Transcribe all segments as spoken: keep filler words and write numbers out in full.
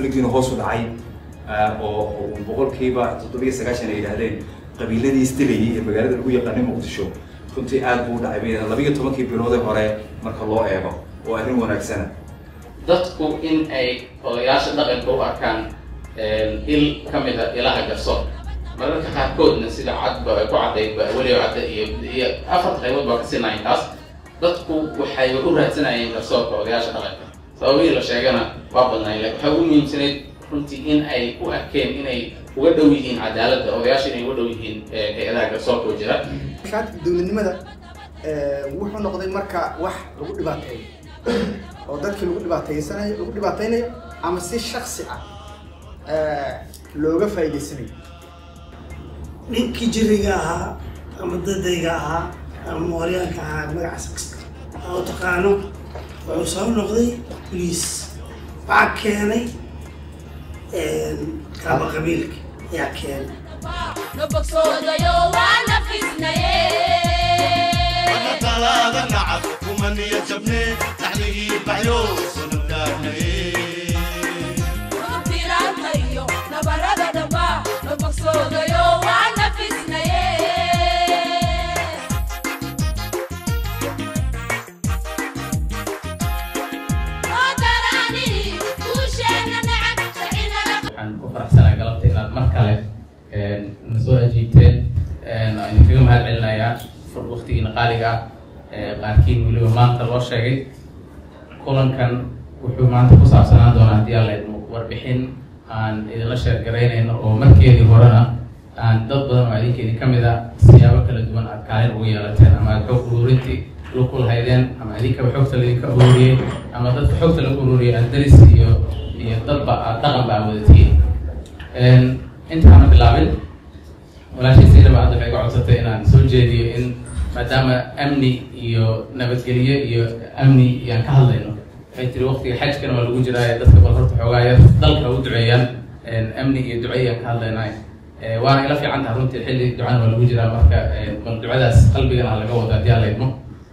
conflictinu hoos u dhacay oo boqolkiiba toddobiyo sagaashan ay yidhaahdeen qabiiladii isdilayay ee magaalada lagu yaqaanay Muqdisho runtii aad buu u dhacay bayna labiyo tobankii biloodee hore marka loo eego oo arrin wanaagsan dadku in ay odayaasha dhaqanka u arkaan il ka mid ah ilaha garsoor mararka qaarkoodna sida cadba ay ku cadayba waliba cadda iyo afar qaybood baa ka sinay taas dadku waxay u raadsanayeen garsoorka odayaasha dhaqanka sababihii la sheegana waa badnaay laakiin waxa ugu muhiimsanayd runtii in ay u arkeen inay uga dhow yihiin cadaaladda odayaasha inay uga dhow yihiin hay-adaha garsoorka oo jira dowladnimada wuxuu noqday marka wax lagu dhibaateeyo oo dadkii lagu dhibaataysanayo lagu dhibaataynayo ama si shakhsi ah looga faa'iidaysanayo ninkii jiriga ahaa ama dadayga ahaa ama mooryaanka ahaa magacaas oo taqaano wuxuu soo noqday boliis waxaa keenay kaaba qabiilka ayaa keenay talaada nacab kumaniya jabne taxligii baxyo sunugdaarnaye نسوي أجيبتين أنا فيهم هالعلنايا في الوقت إن قارئة قاركين ولو ما نطلع شيء كلن كان وحوم عند قصة سنة دونا ديال وربحين عن إذا لشر قرينا إنه مركي دي هورنا عن ضد ما ذيك دي كم إذا سيابك لدوان أكارين ويالتين أما الحوك ورنتي لوكل هيدين أما ذيك بحوك اللي كأوري أما ضد بحوك اللي كأوري الدرس يو يضرب ضغم بعودتي أنت أنا باللعبة ولا شيء سير بعد في قعدته إن سوجي إن ما دام أمني يو نبتقلية يو أمني يعني كهلينه في الوقت الحج كانوا ولا وجرا يدرس بالخرط حوايا ضل كودعيا إن أمني يدعيا كهلينه وأنا إلى في عندها رنت الحل دعاء ولا وجرا مركا من دعاء قلبي على جودة ديالهم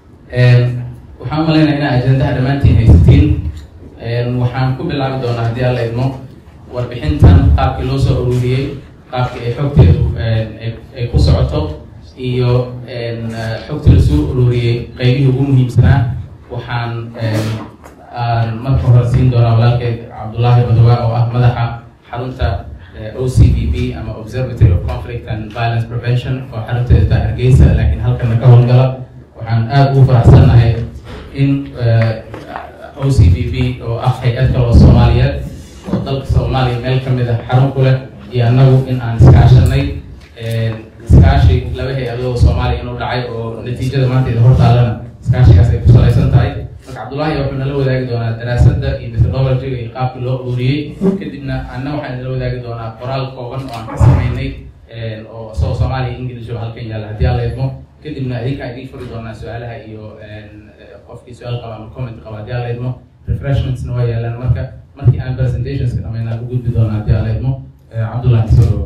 وحاملين هنا أجندة دمانتين هي ستين وحام كل العبد دونا ديالهم warbixintan qaabkii loo soo ururiyay qaabkii ay xogteedu ay ku socoto iyo xogta la soo ururiyay qaybihii ugu muhiimsanaa waxaan marka hore siin doonaa walaalkay Cabdullaahi Badawaa oo ah madaxa xarunta O C B B ama Observatory of Conflict and Violence Prevention oo xarunteeda Hargeysa laakiin halkan ka howlgala waxaan aad ugu faraxsanahay in O C B B oo ah hay'ad kale oo Soomaaliyeed dalka Soomaaliya meel ka mid ah xarun ku leh iyo annagu in aan iskaashanay iskaashi laba hay'adood Soomaaliya inuu dhacay oo natiijada maanta idin hortaalana iskaashigaas ay ku salaysan tahay marka Cabdullaahi wuxuu nala wadaagi doonaa daraasadda iyo methodology iyo qaabkii loo ururiyay kadibna anna waxaan nala wadaagi doonaa qoraal kooban oo aan ka sameynay oo soo Soomaaliya English oo halkan yaala haddii aan leedmo kadibna idinka idin furi doonaa su'aalaha iyo qofkii su'aal qaba ama comment qaba haddii aan leedmo refreshments waa yaalaan marka markii aan presentations ka dhameynaa ugu gudbi doonaa haddii aan leedmo Cabdullaahi soo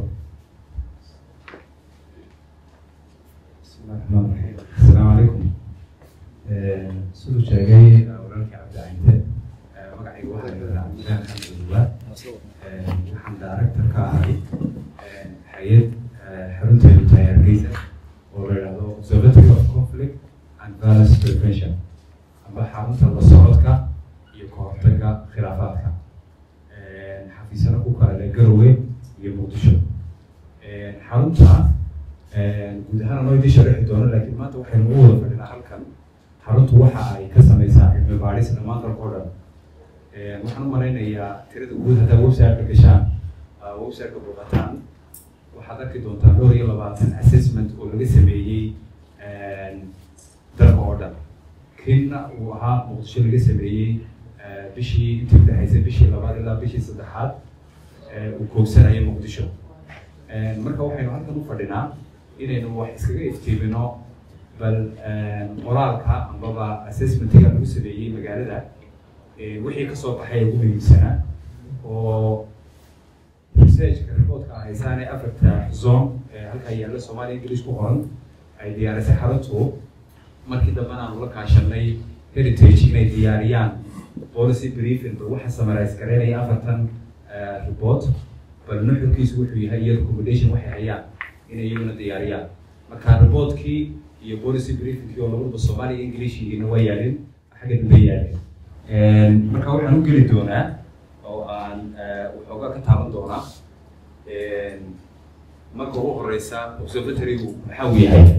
السلام عليكم. سلو شاقي ورانك عبد عينته مقعي واحد عبد الله الحمد لله waxaan director ka ahay hay'ad xarunteedu tahay Hargeysa oo la yiraahdo Observatory of Conflict and Violence Prevention ama xarunta la socodka iyo ka hortagga khilaafaadka xafiisyada ku kala leh Garowe iyo Muqdisho xarunta guud ahaan loo idin sharxi doono laakiin maanta waxaynu u wada fadhinaa halkan xaruntu waxa ay ka samaysaa cilmi baadhis dhammaan dalka oo dhan waxaan u malaynayaa tirada guud haddaa website-ka gashaan website-ka booqataan waxaad arki doontaa dhowr iyo labaatan assessment oo laga sameeyey dalka oo dhan kinna uu ahaa Muqdisho laga sameeyey bishii intii udhexaysay bishii labaad ilaa bishii saddexaad uu koobsanayay Muqdisho marka waxaynu halkan u fadhinaa inaynu wax iskaga iftiimino bal qoraalka ambaba assessmentiga lagu sameeyey magaalada wixii ka soo baxay ugu muhiimsanaa oo researchka reportka haysaane afarta zone halka yaalla Soomaali English ku qoran ay diyaarisay xaruntu markii dambana aan la kaashanay heritage inay diyaariyaan policy briefing waxa summarize gareynaya afartan report bal nuxurkiisu wuxuu yahay iyo recommendation waxay hayaan inay iyaguna diyaariyaan marka reportkii iyo policy briefingkii oo lagu Soomaaliya English iyo waa yaalin xagga dambe yaalin marka waxaan u geli doonaa oo aan waxoogaa ka taaban doonaa marka ugu horeysa observatory-gu maxaa uu yahay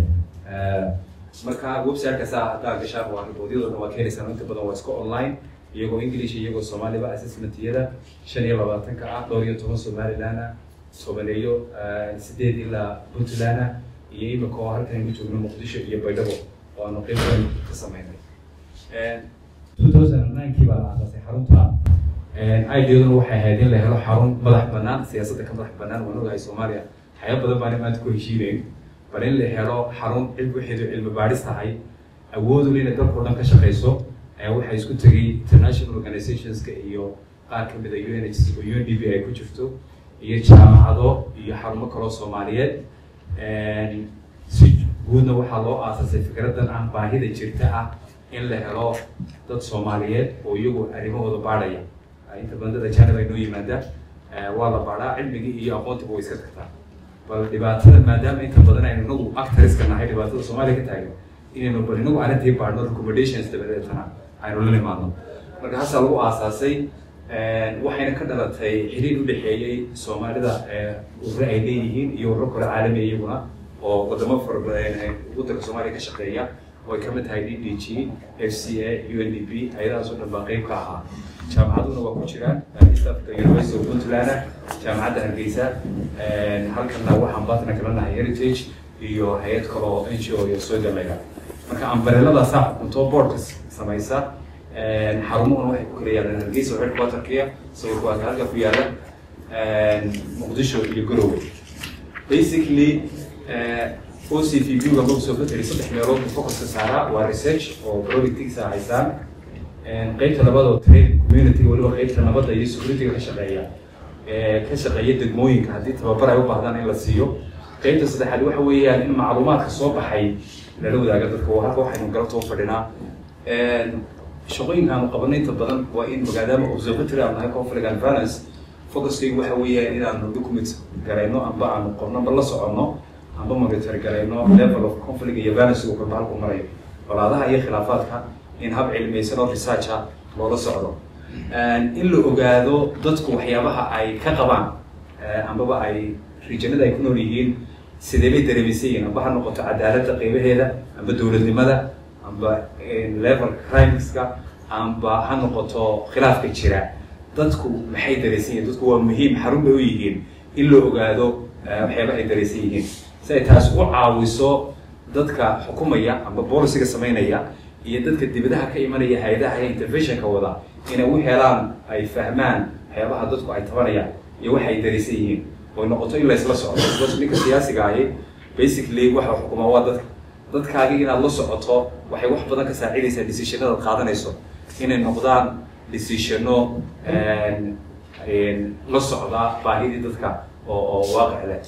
marka website-ka saa haddaa gashaan waa reportyadooda waa keenaysaa inta badan waa iska online iyagoo English iyagoo Soomaaliba assessment-yada shan iyo labaatanka ah dhowr iyo toban Somaliland Soomaaliyo sideed ilaa Puntland iyo imika oo halkan ku joogno Muqdisho iyo Baydhabo oo aanu qayb weyn ka sameynay two thousand nine kii baa la aasaasay xarunta ideaduna waxay ahayd in la helo xarun madax bannaan siyaasadda ka madax bannaan waan ogahay Soomaaliya waxyaabo badan baan maanta ku heshiinayn bal in la helo xarun cilmi waxeedu cilmi baadhis tahay awood u leeyahay dalka oo dhan ka shaqeyso ayaa waxay isku tagay international organizations-ka iyo qaar ka mid ah U N H C iyo U N D P ay ku jirto iyo jaamacado iyo xarumo kale oo Soomaaliyeed si guudna waxaa loo aasaasay fikradan ah baahida jirta ah in la helo dad Soomaaliyeed oo iyagu arrimahooda baadhaya inta bandada janab ay noo yimaadaan waa la baadhaa cilmigii iyo aqoontiba way iska tagtaa bal dhibaatada maadaama inta badan aynu inagu actors-ka nahay dhibaatada Soomaaliya ka taagan inaynu bal inagu arrintii baadhno recommendations dabadeetana aynu la nimaadno marka hasa lagu aasaasay waxayna ka dhalatay xiriir u dhexeeyay Soomaalida urur ay leeyihiin iyo urur kale caalami iyaguna oo wadamo fara badan waddanka Soomaaliya ka shaqeeya oo ay ka mid tahay D D G, F C A, U N D P ayadaas oo dhan baa qayb ka ahaa jaamacaduna waa ku jiraan East Africa University of Puntland jaamacadda Hargeysa halkanna waxaan baatna kala nahay Heritage iyo hay'ad kale oo N G O iyo soo galayga marka umbrellada sax unto boardkas samaysa xarumaha waxay ku kala yaalaan Hargeysa oo headquarter-kiya sawirku waa halka ku yaala Muqdisho iyo Garowe basically O C V B-ga lagu soo fadhiyo saddex meelood oo focus ka saara waa research oo projects ah haysan qaybta labaad oo trade community waliba qaybta nabadda iyo security-ga ka shaqeeya ee ka shaqeeya degmooyinka haddii tababar ay u baahdaan in la siiyo qaybta saddexaad waxa weeyaan in macluumaadka soo baxay lala wadaago dadka oo halka waxaynu galabta u fadhinaa shaqooyinka aanu qabanay inta badan waa in maadaama observatory aan nahay conflict and violence focuskaygu waxa weeyaan inaanu document garayno amba aanu qorno amba la soconno amba monitor garayno level of conflict iyo violence uu ka halku marayo walaadaha iyo khilaafaadka in hab cilmiyeysan oo research ah loola socdo in la ogaado dadku waxyaabaha ay ka qabaan ambaba ay regionada ay ku nool yihiin sidee bay dareemaysiin amba ha noqoto cadaaladda qaybaheeda amba dowladnimada amba level crimeska amba ha noqoto khilaafka jira dadku maxay dareemaysiin dadku waa muhiim xarun bay u yihiin in la ogaado waxyaabaha ay dareemaysiin yihiin si ay taas u caawiso dadka xukumaya amba policy-ga sameynaya iyo dadka dibadaha ka imanaya hay'adaha intervention-ka wada inay u helaan ay fahmaan waxyaabaha dadku ay tabanayaan iyo waxa ay dareemaysiin yihiin oo noqoto in la isla socdo because ninka siyaasiga ahi basically waxa xukuma waa dadka dadkaaga inaad la socoto waxay wax badan ka saacidaysaa decision-ada qaadanayso inay noqdaan decision-o la socda baahidii dadka oo oo waaqic leh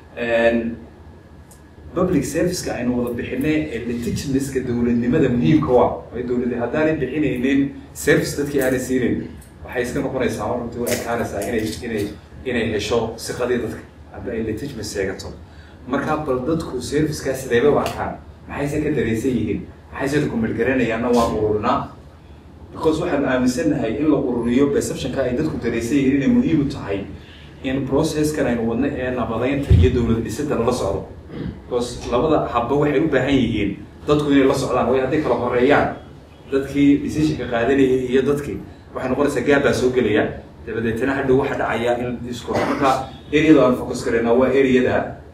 public service-ka aynu wada bixinay ee legitimacy-ka dowladnimada muhiimka waa ay dowladda haddaanay bixinaynin service dadkii aanay siinin waxay iska noqonaysaa runtii way adkaanaysaa inay inay inay hesho siqadii dadka hadda ay legitimacy sheegato marka bal dadku service-ka sideeba u arkaan maxayse ka dareysan yihiin maxayse document garanayaanna waa ururnaa because waxaan aaminsanahay in la ururiyo perception-ka ay dadku dareysan yihiin inay muhiim u tahay in process-kan aynu wadno ee nabadeynta iyo dowlad dhisidda lala socdo because labada habba waxay u baahan yihiin dadku inay la socdaan way hadday kala horeeyaan dadkii decision-ka qaadanayay iyo dadkii waxay noqonaysaa gaab baa soo gelaya dabadeetana hadhow waxa dhacaya in isku marka area-da aan focus garayna waa area-da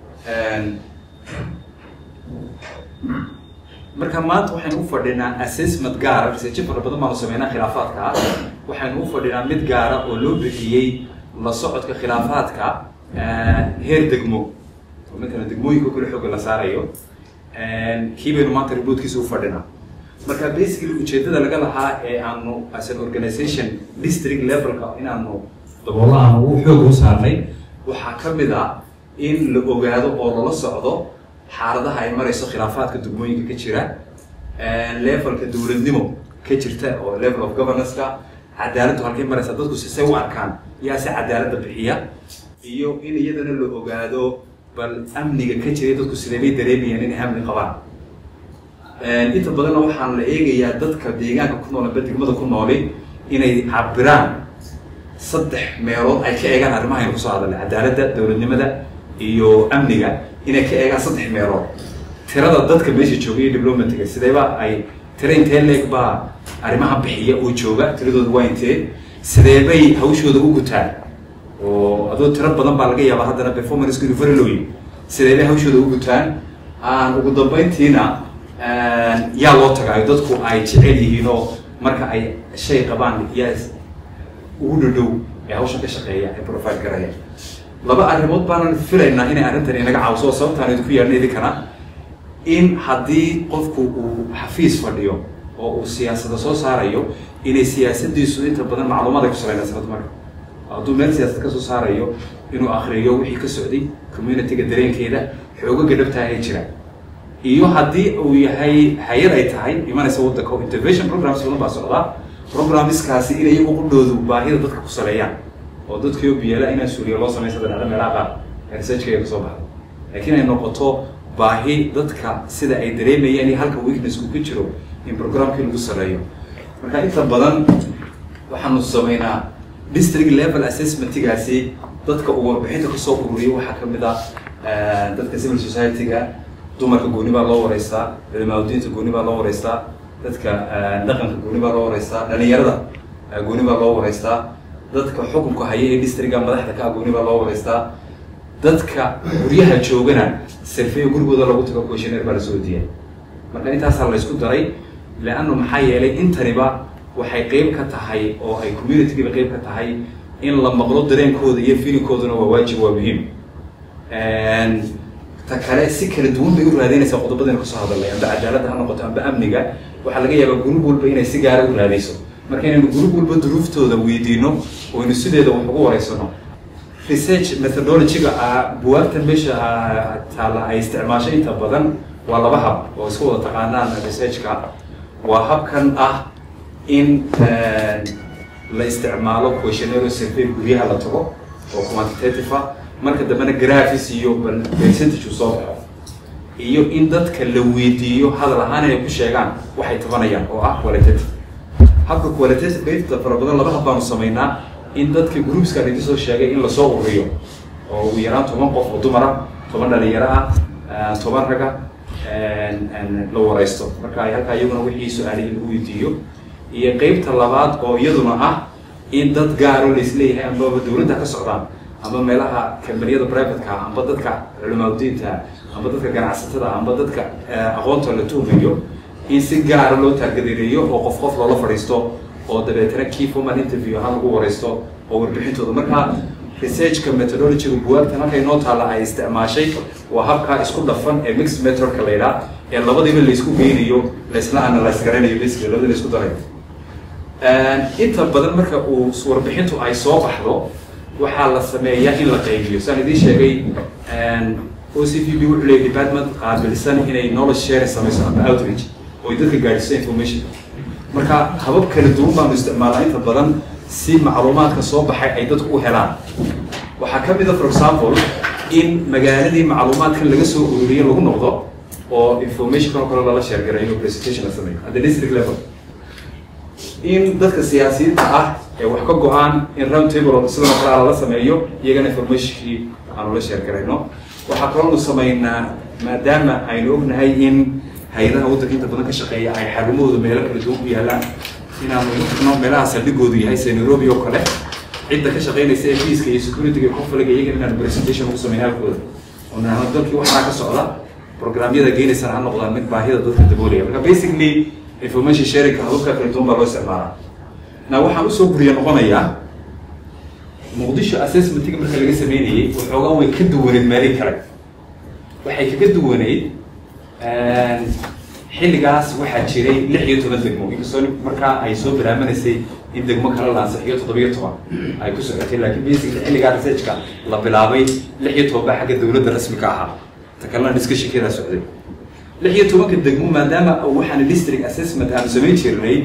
marka maanta waxaynu u fadhinaa assessment gaara research fara badan baanu sameynaa khilaafaadka waxaynu u fadhinaa mid gaara oo loo bixiyey la socodka khilaafaadka heer degmo مثلا degmooyinka kale xoog la saarayo kii baynu maanta reportkiisa u fadhinaa marka basically ujeedada laga lahaa ee aanu as an organization district level-ka inaanu daboolahan ugu xoog u saarnay waxaa ka mid ah in la ogaado oo lala socdo xaaladaha ay marayso khilaafaadka degmooyinka ka jira levelka dowladnimo ka jirta oo level of governance-ka cadaaladdu halkay maraysa dadku si say u arkaan yaa si cadaaladda bixiya iyo in iyadana la ogaado bal amniga ka jiray dadku sidee bay dareemayaan inay amni qabaan inta badanna waxaan la eegayaa dadka deegaanka ku nool amba degmada ku nooli inay cabiraan saddex meelood ay ka eegaan arrimaha aynu kusoo hadalnay cadaaladda dowladnimada iyo amniga inay ka eegaan saddex meelood tirada dadka meesha jooga iyo diplomatiga sideeba ay tira intee leeg baa arrimaha bixiya oo jooga tiradooda waa intee sidee bay hawshooda u gutaan oo adoo tiro badan baa laga yaabaa haddana performance univerloy sidee bay hawshooda u gutaan aan ugu dambeyntiina yaa loo tagaayo dadku ay jecel yihiin oo marka ay shay qabaan yaa ugu dhadhow ee hawshan ka shaqeeya ee profile garaya laba arrimood baanan filaynaa inay arrintan inaga caawiso sababtaan idinku yeelna idinkana in haddii qofku uu xafiis fadhiyo oo uu siyaasada soo saarayo inay siyaasadiisu inta badan macluumaad ay ku salayna sanad marka hadduu meel siyaasad ka soo saarayo inuu akhriyo wixii ka socday communityga dareenkeeda xoogaga dhabtaa ay jiraan iyo haddii uu yahay hay-ad ay tahay imanaysa waddanka oo intervention programs badan baa socdaa programmeskaasi in iyagu qudhoodu baahida dadka ku saleeyaan oo dadkii oo biyeela inaan suuriya loo samaysa dhacda meelaha qaar ee researchkayga kasoo baxda laakiin ay noqoto baahi dadka sida ay dareemayaan iyo halka weaknessku ku jiro in programkii lagu saleeyo marka inta badan waxaanu samaynaa district level assessmentigaasi dadka uu warbixinta kasoo ururiyo waxaa kamid ah dadka civil society-ga dumarka gooni baa loo wareystaa culimaadudiinta gooni baa loo wareystaa dadka dhaqanka gooni baa loo wareystaa dhalinyarada gooni baa loo wareystaa dadka xukunka haya ee districtga madaxda ka gooni baa loo wareystaa dadka guryaha joogana survey gurigooda lagu tago questionnaire baa lasoo diiyay marka intaasaa la isku daray leannu maxaa yeelay intaniba waxay qeyb ka tahay oo ay communitygiba qeyb ka tahay in la maqlo dareenkooda iyo feelingkooduna waa waajib waa muhiim ta kale si kala duwan bay u raadinaysaa qodobadaynu kasoo hadalnay amba cadaaladda ha noqoto amba amniga waxaa laga yaabaa gurub walba inay si gaara u raadayso marka inaynu gurub walba duruuftooda weydiino oo aynu sideeda wax ugu wareysano research methodology-ga buwaagtan meesha taala ay isticmaasho inta badan waa laba hab oo isku wada taqaanaan researchka waa habkan ah in la isticmaalo questionnaire survey guryaha la tago oo quantitative ah marka dambena grafis iyo percentage soo baxo iyo in dadka la weydiiyo hadal ahaan inay ku sheegaan waxay tabanayaan oo ah qualitative habka qualitative inta fara badan laba hab baanu samaynaa in dadka groupska idin soo sheegay in lasoo ururiyo oo ugu yaraan toban qof oo dumar ah toban dhalinyaro ah toban raga la wareysto marka ay halkaa iyaguna wixii su-aalihii lagu weydiiyo iyo qeybta labaad oo iyaduna ah in dad gaaro laisleeyahay ambaba dowladda ka socdaan amba meelaha kambaniyada privateka amba dadka culimaadudiinta amba dadka ganacsatada amba dadka aqoonta la tuhmayo in si gaara loo taargadeereeyo oo qof qof loola fadhiisto oo dabeetana key formal interview ahaan lagu wareysto oo warbixintooda marka researchka methodology-ga buwaagtan halkay noo taalla ay isticmaashay waa habkaa isku dhafan ee mixed methodka la yidhaah ee labadiiba laysku geynayo laysla analyse garanayo basically labadii laysku daray inta badan marka uu warbixintu ay soo baxdo waxaa la sameeyaa in la qaybiyo saan idiin sheegay O C V B wuxuu leeyahay department qaabilsan inay knowledge share samayso ama outreach oo ay dadka gaadhiso information marka habab kala duwan baanu isticmaalnaa inta badan si macluumaadka soo baxay ay dadku u helaan waxaa ka mid a for example in magaaladii macluumaadkan laga soo ururiyo lagu noqdo oo information oo kale lala share gareeyo presentation la sameeyo at the district level in dadka siyaasiyiinta ah ee wax ka go-aan in round table sidoo kale lala sameeyo iyagana informationkii aanu la share garayno waxaa kaloonu samaynaa maadaama aynu ognahay in hay-adaha waddanka inta badan ka shaqeeya ay xarumahooda meelo kala duwan ku yaalaan inaanu no meelaha saldhigoodu yahay sida Nairobi oo kale cidda ka shaqeynaysa ee peace iyo security-ga conflict iyagana inaanu presentation ugu sameeyo halkooda oo naano dalkii waxaa ka socda programyada geynaysan ha noqdaan mid baahida dadka daboolaya marka basically information sharing hababka kala duwan baa loo isticmaalaa na waxaan usoo guriya noqonayaa muqdisho assessment-ga marka laga sameynayay waxoogaa way ka duwaneed meelin kale waxay kaga duwaneyd xilligaas waxaa jiray lix iyo toban degmo inkastoo markaa ay soo baraamanaysay in degmo kale la ansixiyo toddobiyo toban ay ku socotay laakiin basically xilligaa researchka la bilaabay lix iyo toban baa xagga dowladda rasmiga ahaa ta kalena discussionkeedaa socday lix iyo tobanka degmo maadaama waxaan district assessment aanu samayn jirnay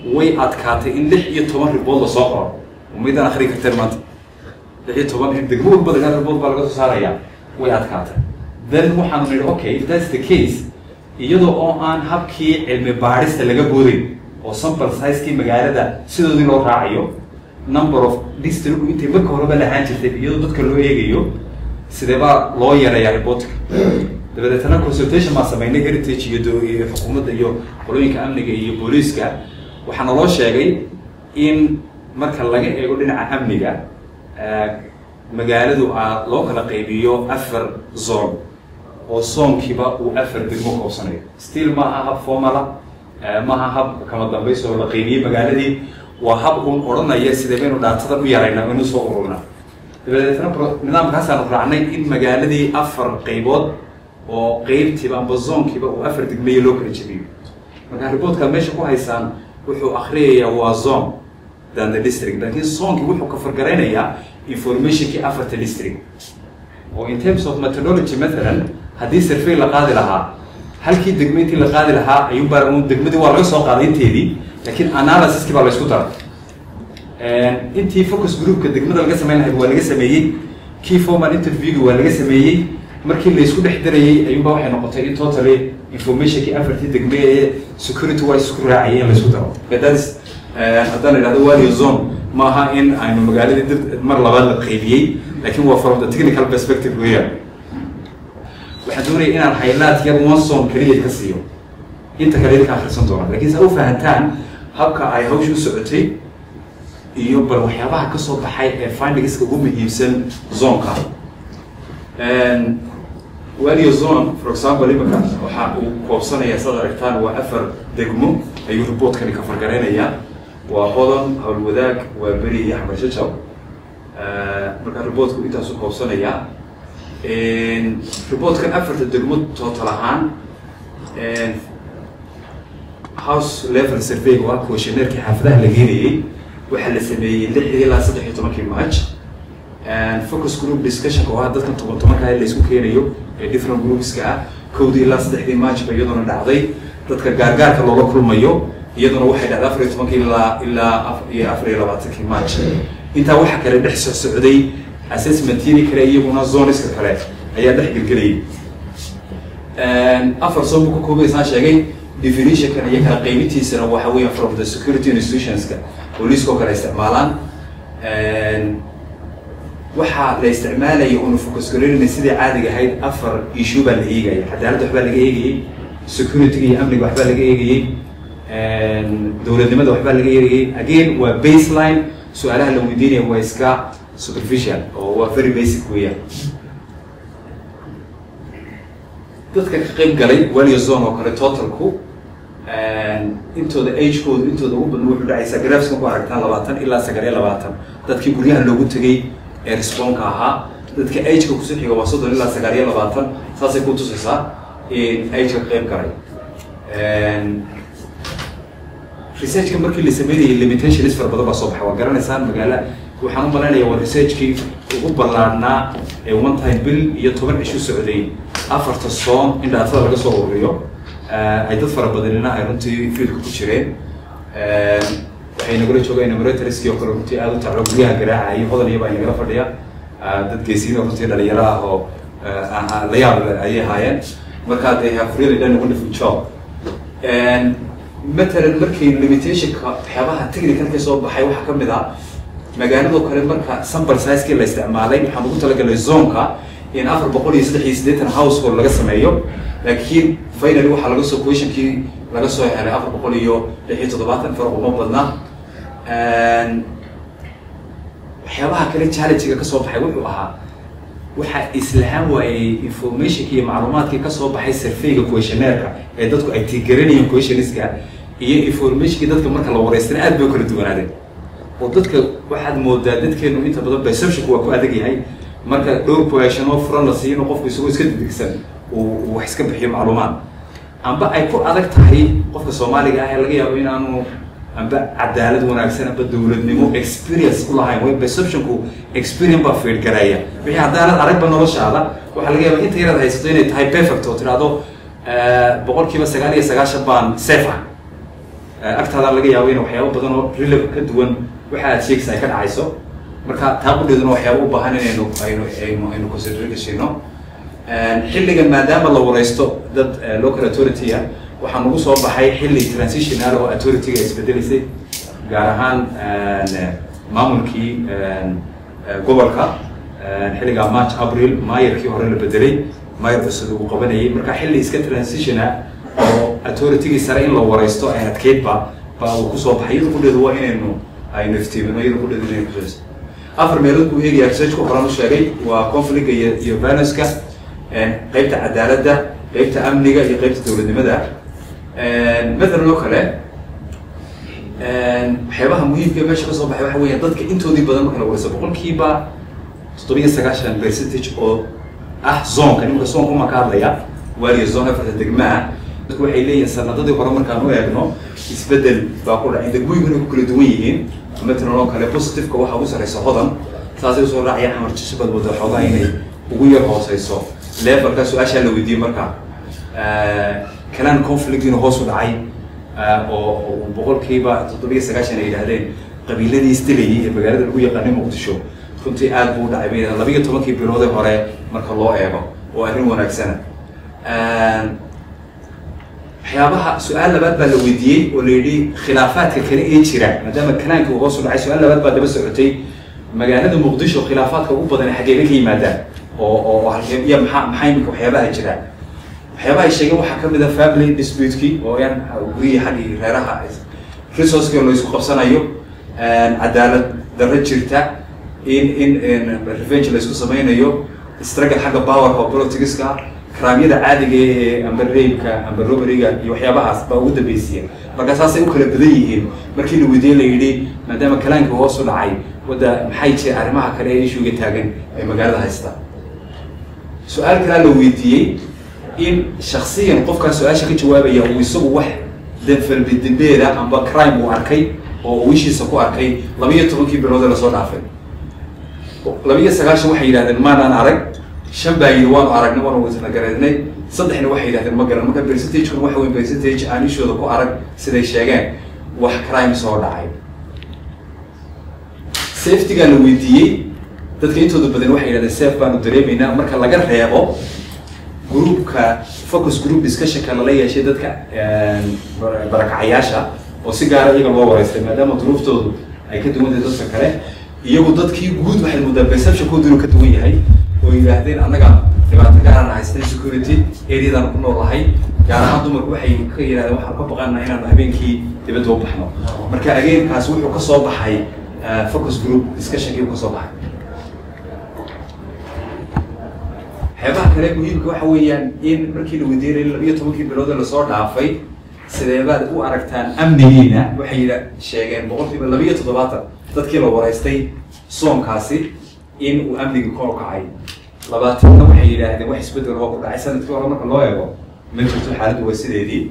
way adkaatay in lix iyo toban ribood lasoo qoro umaydaan akhri karteen maanta lix iyo toban in degmo walba lagaa ribood baa laga soo saarayaa way adkaatay then waxaanu nidhi okay if that's the case iyadoo oo aan habkii cilmi baadhista laga boodayn oo sample size-kii magaalada sidoodii loo raacayo number of district intay marka horeba lahaan jirtay iyadoo dadka loo eegayo sidee baa loo yareeyaa reportka dabadeetana consultation baan samaynay heritage iyo iyo xukuumadda iyo qolooyinka amniga iyo booliiska waxaa naloo sheegay in marka laga eego dhinaca amniga magaaladu aa loo kala qaybiyo afar zone oo soonkiiba uu afar degmo koobsanayo still maaha hab formala maaha hab kama dambayso oo la qaybiyey magaaladii waa hab uun odhanaya sidee baynu dhaatadan u yarayna inu soo ururna dabadeetna nidaamkaasaanu raacnay in magaaladii afar qaybood oo qeybtiiba amba zoonkiiba uu afar degmeeye loo kala jebiyo marka riboodka meesha ku haysaan wuxuu akriyayaa waa zone than the district laakiin zoonkii wuxuu ka fargaraynayaa informationkii afarta district oo in terms of methodology mathalan haddii survey la qaadi lahaa halkii degme intii la qaadi lahaa ayuu baa un degmadii waa laga soo qaaday inteedii laakiin analysiskii baa la isku daray intii focus groupka degmada laga samayn lahayd waa laga sameeyey key formal interviewgi waa laga sameeyey markii la isku dhex darayey ayuunba waxay noqotay in totally informationkii afartii degme ee security waa isku raacayay in la isku daro that's haddaan idhahdo wario zone maaha in aynu magaaladii dib mar labaad la qaybiyey laakiin waa from the technical perspective weeyaan waxaan doonaya inaan highlight yar one zone keliya ka siiyo inta kale idinka akhrisan doona laakiin saa u fahantaan habka ay hawsha u socotay iyo bal waxyaabaha ka soo baxay ee findingska ugu muhiimsan zoneka wario zone for example imika waxa uu koobsanaya saad aragtaan waa afar degmo ayuu reportkani ka fargaraynayaa waa hodan howlwadaag waa beri iyo xabashajab markaa reportku intaasu koobsanayaa reportkan afarta degmo total ahaan house level survey waa questionnaire-kii xaafadaha la geenayay waxaa la sameeyey lix ilaa saddex iyo tobankii march focus group discussion oo ah dadkan toban tobanka la isku keenayo ee different groupska ah kowdii ilaa saddexdii march ba iyaduna dhacday dadka gaargaarka loola kulmayo iyaduna waxay dhacday afar iyo tobankii ilaa ilaa iyo afar iyo labaatankii march intaa waxaa kale dhex soo socday assessmentyadii kale iyaguna zoneska kale ayaa dhex gelgelayay afar soo buu ka koobaysaan sheegay definitionkan iyo kala qaybintiisana waxa weeya from the security institutionska booliiska oo kale isticmaalaan waxaa la isticmaalaya unu focus gareynayna sidii caadiga ahayd afar issue baa la eegaya cadaaladda waxbaa laga eegayey security iyo amniga waxbaa laga eegayey dowladnimada waxbaa laga eegayey again waa baseline su-aalaha la weydiinaya waa iska superficial oo waa very basic weeyaan dadka ka qayb galay wario zone oo kale totalku intooda agekooda intooda ugu badan wuxuu dhacaysaa grafska ku aragtaan labaatan ilaa sagaal iyo labaatan dadkii guryaha loogu tegay ee responka ahaa dadka ageka kusoo xiga waa soddon ilaa sagaal iyo labaatan saasay ku tusaysaa in ageka ka qayb galay researchka markii la sameynayay limitationis fara badan baa soo baxay waa garanaysaan magaala waxaan u malaynayaa waa researchkii ugu ballaarnaa ee one time bill iyo toban cishu socday afarta soon in dhaatada laga soo ururiyo ay dad fara badanina ay runtii fiilka ku jireen waxay nagala joogeen numeratorskii oo kale runtii aada u taclo guryaha garaacayay hodan iyaba ay nagala fadhiya dad geesiin oo runtii dhalinyaro ah oo la yaab ayay ahaayeen markaa they have really done a wonderful job matalan markii limitationka waxyaabaha technicalka soo baxay waxaa ka mid ah magaaladoo kale marka sample size-kii la isticmaalay waxaan ugu talagalay zoneka in afar boqol iyo saddex iyo siddeetan household laga sameeyo laakiin finally waxaa laga soo questionkii laga soo helay afar boqol iyo lix iyo toddobaatan farq uma badna waxyaabaha kale challenge-ga ka soo baxay wuxuu ahaa waxaa islahaan waayey informationki iyo macluumaadkii ka soo baxay surveyga questionnaire-ka ee dadku ay tigaranayeen questioniska iyo informationkii dadka marka la wareystana aad bay kala duwanaadeen oo dadka waxaad moodaa dadkeenu inta badan perceptionku waa ku adag yahay marka dhowr question oo furan la siino qofku isagoo iska degdegsan uu wax iska bixiyo macluumaad amba ay ku adag tahay qofka Soomaaliga ah ee laga yaabo inaanu amba cadaalad wanaagsan amba dawladnimo experience u lahayn way perceptionku experience baa fiir garaya wixii cadaalad aragba noloshaada waxa laga yaabaa inta yarad haysato inay tahay perfect oo tiraado boqolkiiba sagaal iyo sagaashan baan safe ah agtaada laga yaabo in waxyaabo badan oo relevant ka duwan waxa aad sheegaysaa ka dhacayso marka taa qudheeduna waxyaabo u baahan inaynu aynu aynu aynu consideration xilligan maadaama la wareysto dad local authority ah waxaan ugu soo baxay xilli transitional oo authority-ga isbedelaysay gaar ahaan maamulkii gobolka xilliga march april maayarkii hore la bedelay maayar cusub uu qabanayay marka xilli iska transitional oo authority-gii sare in la wareysto ay adkeydba baa uu kusoo baxay iyada qudheedu waa inaynu aynu iftiimino iyada qudheedu inaynu kusoo afar meelood buu eegaya researchku horaan u sheegay waa conflict-ga iyo iyo violence-ka qaybta cadaaladda qaybta amniga iyo qaybta dowladnimada مثلا oo kale waxyaabaha muhiimka meesha ka soo baxay waxa weeye dadka intoodii badan marka la wareyso boqolkiiba toddobiyo sagaashan percentage oo ah zonka nimanka zonka uma ka hadlaya waaliyo zone afarta degmaa dadku waxay leeyihiin sanadadii hore markaan u eegno isbedel baa ku dhacay degmooyinkuna ku kala duwan yihiin مثلا oo kale positive-ka waxa ugu sareysa hodan saasay usoo raacayaan xamar jisbad wada xoogaa inay ugu yar hooseyso levelka su-aashaa la weydiiyey marka كلام conflict إنه هو صدعي أو وبقولكيبا تطبيق سكاشن يجهدين قبيلة دي استلي بقالة الوية قنيم مقدشوا كنت قاعد بود عبيد الله بيجي طبعا كي بيروده هراء مرك الله أيبا وأهلهم ونكسنا حيابها سؤال لبعض بالودي واللي خلافات ككري إيه شراء ما دام كلام كهو صدعي سؤال لبعض بعد بس عتي مجانا مقدشوا خلافات كوبا ده حاجة لي ماذا أو أو يا مح محيمك وحيابها شراء waxyaabaha ay sheegeen waxaa ka mid ah family dispute-kii oo yan guriyii xaggii reeraha resource-kii oo la isku qabsanayo cadaalad darro jirta in in revenge la isku sameynayo struggle xagga power oo politics-ka crime-yada caadiga ee amba rape-ka amba robbery-ga iyo waxyaabahaas baa ugu dambeysiyeen marka saasay u kala badan yihiin markii la weydiiyey la yidhi maadaama kalaanka hoos u dhacay wadda maxay jireen arrimaha kale ee issue-ga taagan ee magaalada haysta su-aal kale la weydiiyey in shakhsiyan qofka su'aasha ka jawaabaya uu isagu wax danfal bidbeeda amba crime uu arkay oo uu ishiisa ku arkay laba iyo toban bilood la soo dhaafay laba iyo sagaashan waxay yiraahdeen maanaan arag shan baa yiri waan aragnay waan wada garanay saddexna waxay yiraahdeen ma garan marka percentage-ku waxa weyn percentage aan ishooda ku arag siday sheegeen wax crime soo dhacay safety-ga la weydiiyey dadka intooda badan waxay yiraahdeen safe baan u dareemaynaa marka laga reebo groupka focus group discussion ka la yeeshay dadka barakacayaasha oo si gaar ah iyaga loo wareystay maadaama duruuftoodu ay ka duwan tahay dadka kale iyagu dadkii guud waxay muddo perception-koodu inuu ka duwan yahay oo yiraahdeen annaga dhibaato gaar ah haystay security area-dan ku noolahay gaar ahaan dumarku waxay ka yiraahdeen waxaan ka baqanaa inaan habeenkii dibadda u baxno marka ageenkaas wuxuu ka soo baxay focus group discussion-kii ka soo baxay waxyaabaha kale muhiimka waxa weeyaan in markii la weydiinayay laba iyo tobankii bilood la soo dhaafay sideebaad u aragtaan amnigiina waxay sheegeen boqolkiiba laba iyo toddobaatan dadkii la wareystay soonkaasi in uu amniga kor u kacay labaatanna waxay yidhaahdeen wax isbedel oo ku dhacay sanadkii hore marka loo eego ma jirto xaaladdu waa sideedii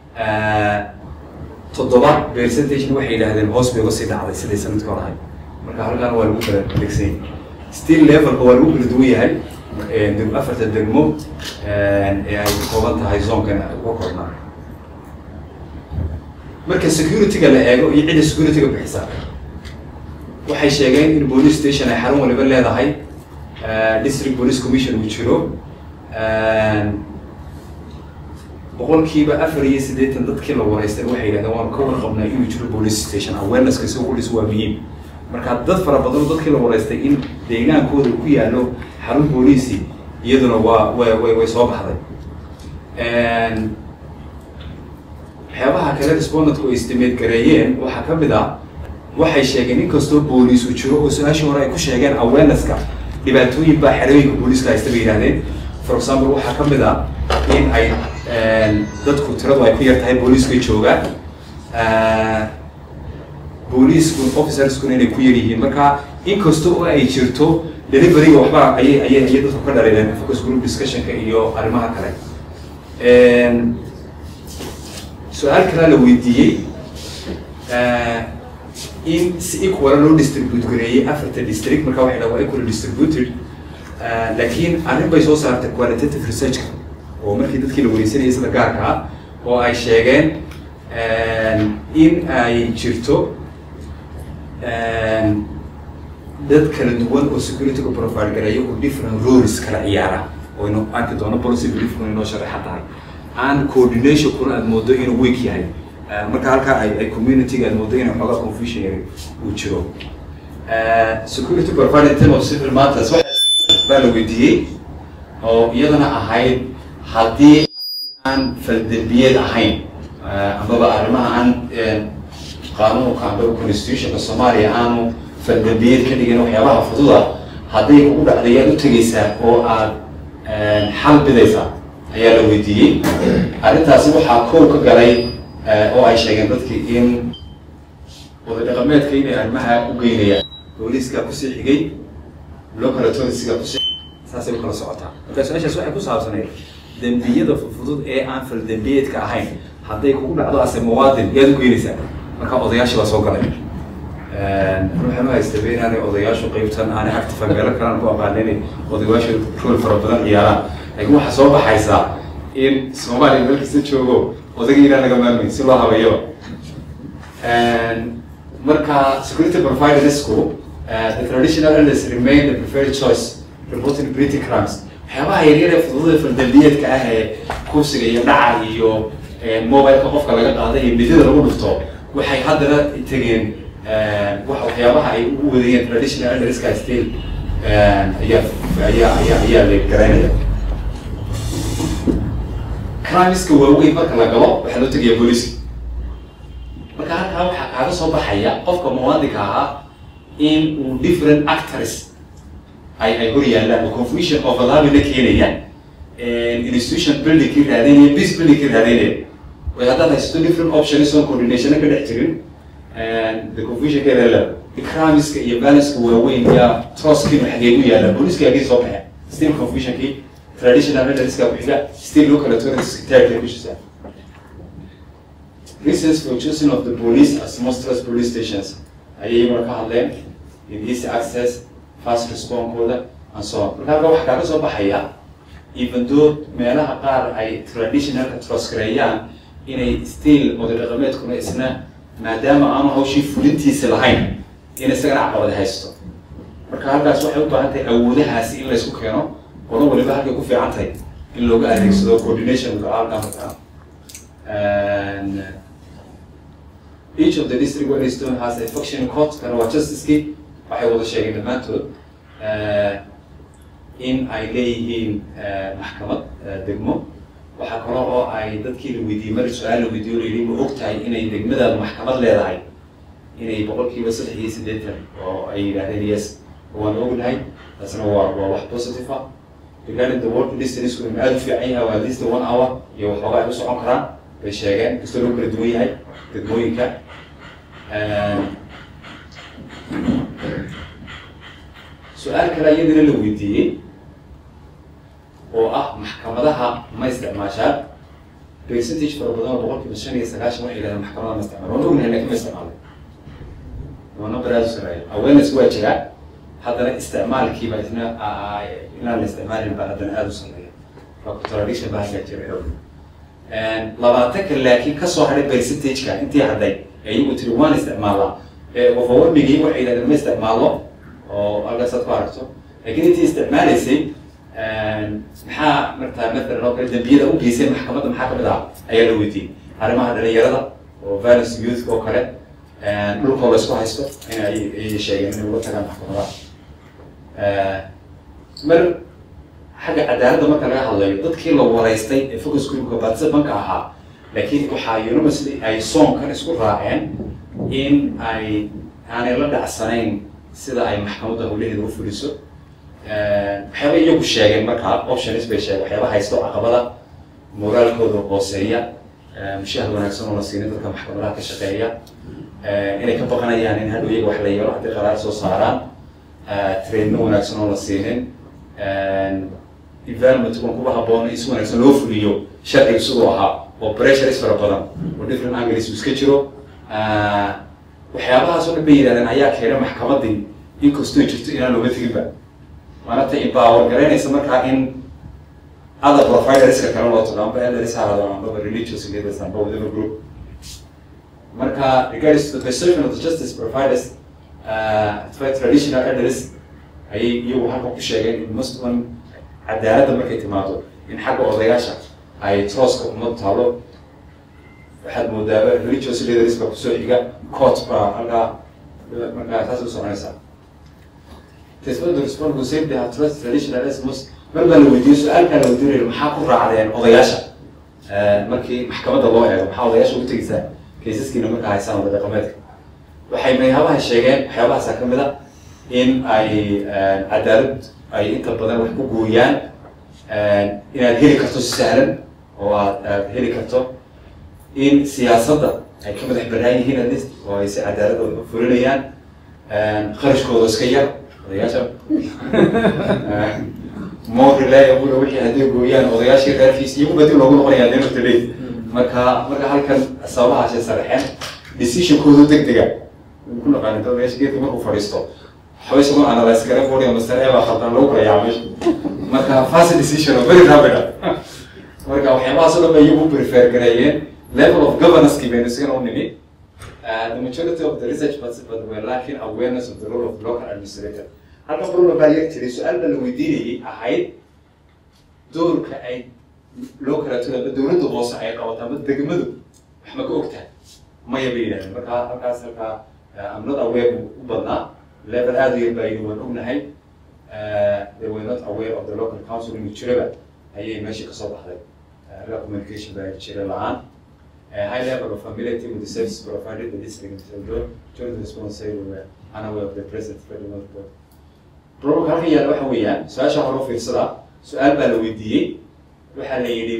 toddoba percentage waxay yidhaahdeen hoos bay uga sii dhacday siday sanadkii hore ahay marka halkan waa lagu kala adeegsan still levelka waa lagu kala duwan yahay afarta degmo ee ay ka kooban tahay zoonkan ugu kornaa marka security-ga la eego iyo cidda security-ga bixisa waxay sheegeen in police station ay xarun waliba leedahay district police commission uu jiro boqolkiiba afar iyo siddeetan dadkii la wareystay waxay yidhahdeen waan ka warqabnaa inuu jiro police station awareness-ka si uu dhis waa muhiim marka dad fara badan dadkii la wareystay in deegaankooda ku yaallo xarun booliisi iyaduna waa way way way soo baxday waxyaabaha kale respondent-ku ay estimate gareeyeen waxaa ka mid ah waxay sheegeen in kastoo booliis uu jiro oo su-aashii hore ay ku sheegeen awareness-ka dhibaatooyin baa xerooyinka booliiska haysta bay yidhahdeen for example waxaa ka mid ah in ay dadku tiradu ay ku yar tahay booliiska jooga booliisku officersku inay ku yar yihiin marka inkasta oo ay jirto delivery-ga waxba ayay ayay ayay dadku ka dhareereen focus group discussion-ka iyo arrimaha kale su-aal kale la weydiiyey in si equal loo distribute gareeyay afarta district marka waxay dhahaa waa equally distributed laakiin arrin bay soo saartay qualitative research-ka oo markii dadkii la wareysanayay sida gaarka ah oo ay sheegeen in ay jirto dad kala duwan oo security-ga profile gareeyo oo different roles kala ciyaara oo inuu arki doono policy briefkuna inoo sharaxa tahay aan coordination kuna aad moodo inuu weak yahay marka halkaa ay ay community-ga aad moodo inuu xoogaa confusion uu jiro security profile in terms of civil matters baa la weydiiyey oo iyadana ahayd haddii aan faldambiyeed ahayn amaba arrimaha aan qaanuunka amaba constitutionka soomaaliya aanu faldambiyeed ka dhigin waxyaabaha fududa hadday kugu dhacday yaad u tegaysaa oo aad xal bidaysaa ayaa la weydiiyey arrintaasi waxaa kow ka galay oo ay sheegeen dadkii in wada dhaqameedka inay arrimaha u geynayaan booliiska kusii xigay local authority-ga kusii saasay u kala socotaa marka su-aashaas waxay ku saabsaneed dembiyada fudfudud ee aan faldambiyeedka ahayn hadday kugu dhacdo ase muwaadin yaad u geynaysaa marka odayaashii baa soo galay ruuxan u haystaba inaanay odayaashu qaybtan aanay active meelo kalaan ku aqaana inay odayaashu rool fara badan ciyaaraan laakiin waxaa soo baxaysaa in soomaaliya meel kasta joogo odagii inaan laga maarmayn si loo habayaba marka security providersku the traditional elders remain the preferred choice reporting petty crimes waxyaabaha yaryar ee fududa faldambiyeedka ah ee kursiga iyo dhaca iyo mobileka qofka laga qaaday iyo midida lagu dhufto waxay haddana tegeen waxyaabaha ay ugu wadayeen traditional elderska still ayaa ayaa ayaa ayaa la garanaya crimeska waaweyn marka la galo waxaa loo tegaya booliiska marka halkaa waxaa kaaga soo baxaya qofka muwaadinka ahaa in uu different actors ay ay hor yaallaan oo confusion overlapping la keenayaan institution building kii raadinaya peace building kii raadinaya way haddaad haysato different options oo coordination ka dhex jirin the confusion keeda la crimeska iyo balanska waaweyn yaa trustkiinu xagee u yaalla booliiska hagee soo baxeen still confusionkii traditional elders-ka ku xiga still local authorities taagtay ku shisa reasons for choosing of the police as most trust police stations ayay iyaguna ka hadleen in easy access fast response-kooda and so on marka halka waxaa kaaga soo baxaya even though meelaha qaar ay traditionalka trust gareeyaan inay still oday dhaqameedkuna isna maadaama aanu hawshii fulintiisa lahayn in isagana caqabad haysto marka halkaas waxay u baahan tahay awoodahaasi in laysku keeno odan waliba halkay ku fiican tahay in looga adeegsado coordinationka halkaa markaa each of the district one stone has a functioning court kana waa justicekii waxay wada sheegeen dhammaantood in ay leeyihiin maxkamad degmo waxaa kale oo ay dadkii la weydiiyey mari su-aal la weydiiyo la yidhi ma og tahay inay degmadaadu maxkamad leedahay inay boqolkiiba saddex iyo siddeetan oo ay yidhaahdeen yes waan ognahay taasna waa waa wax positive ah regarding the work distance in aad u fiican yahay waa at least one hour iyo waxoogaa ay u socon karaan bay sheegeen kastoo loo kala duwan yahay degmooyinka su-aal kale iyadana la weydiiyey oo ah maxkamadaha ma isticmaashaan percentage fara badan oo boqolkiiba shan iyo sagaashan waxay yidhahdeen maxkamadaha ma isticmaalo waan ognahay laakiin ma isticmaalay waa number aad u sareeya awareness waa jiraa haddana isticmaalkiiba isna inaan la isticmaalin baa haddana aada u sareeya waa contradiction baa halkaa jira xoog labaatanka laakiin kasoo hadhay percentage-ka intii hadday iyagu tiri waan isticmaalaa overwhelmigii waxay yidhahdeen ma isticmaalo oo halkaas aad ku aragto laakiin intii isticmaalaysay maxaa martaa mathalan oo kale dambiyada u geysay maxkamadda maxaa kamid ah ayaa la weydiiyey arrimaha dhalinyarada oo violence youth oo kale dhulkoo la isku haysto in ay sheegeen inay uga tagaan maxkamadaha mar xagga cadaaladda marka laga hadlayo dadkii la waraystay ee focus groupka participantka ahaa laakiin waxaa unanimously ay soonkan isku raaceen in ay aanay la dhacsanayn sida ay maxkamadda howlaheeda u fuliso waxyaaba iyagu sheegeen markaa options bay sheegeen waxyaaba haysto caqabada moraalkooda hooseeya mushahad wanaagsan oo la siinin dadka maxkamadaha ka shaqeeya inay ka baqanayaan in hadhow iyaga wax la yeelo haddii qaraar soo saaraan trainno wanaagsan oo la siinin environment kuwan kuba habboon in si wanaagsan loo fuliyo sharciga siduu ahaa oo pressures fara badan oo different angles iska jiro waxyaabahaas oo dhan bay yidhahdeen ayaa keenay maxkamaddii inkastoo jirto inaan looga teginba waana ta empower garaynaysa markaa in other providerska kale loo tago amba elders ha ahaadaan amba religious leaders amba whatever group marka regards to the perception of the justice providers uh, traditional elders ayay iyagu halka ku sheegeen in mustaqbal cadaaladda markay timaado in xagga odayaasha ay tooska umad taalo waxaad moodaaba religious leaders ba kusoo xiga court ba halka marka taas u soconaysa tested the response who said they have trust traditional elders marba la weydiiyo su-aalka la weydiinayo maxaa ku raacdeen odayaasha markii maxkamadda loo eego maxaa odayaasha ugu tegaysaa kaysaskiina markaa haysaan wada dhaqameedka waxay waxyaabaha sheegeen waxyaabahaasa ka mid a in ay cadaalad ay inta badan wax ku gooyaan inaad heli karto si sahlan oo aad aad heli karto in siyaasadda ay ka madax banaan yihiin at least oo ay si cadaalad u fulinayaan kharashkooda iska yar odayaasha more reliable wixii hadday gooyaan odayaashii reerkiisa iyagu badil loogu noqonayaa deen of the day marka marka halkan sababahaasay saraxeen decisionkoodu degdega ku naqaan inta odayaasha geedka markuu fadhiisto حويش ما أنا بس كلام بوري مستريح وخطر لو كريا مش مركا fast decision very rapid مركا وحيما صار ما يبغوا prefer كريين level of governance كي بين السكان ونمي the majority of the research participants were lacking awareness of the role of local administrator هذا بقول بالي تري سؤال بلو يديني أحيد دور كأي local تلا بدورة دواسة أي قوة بدقمدو إحنا كوكتها ما يبينا مركا مركا سركا I'm not aware وبنا level aad iyo bay waan ognahay they were not aware of the local council in Chireba ayay meesha ka soo baxday communication by Chirela high level of familiarity with the services provided the district and during the response they were unaware of the present federal report problem halkan yaal waxa weeyaan su'aasha hore u fiirsada su'aal baa la weydiiyey waxa la yidhi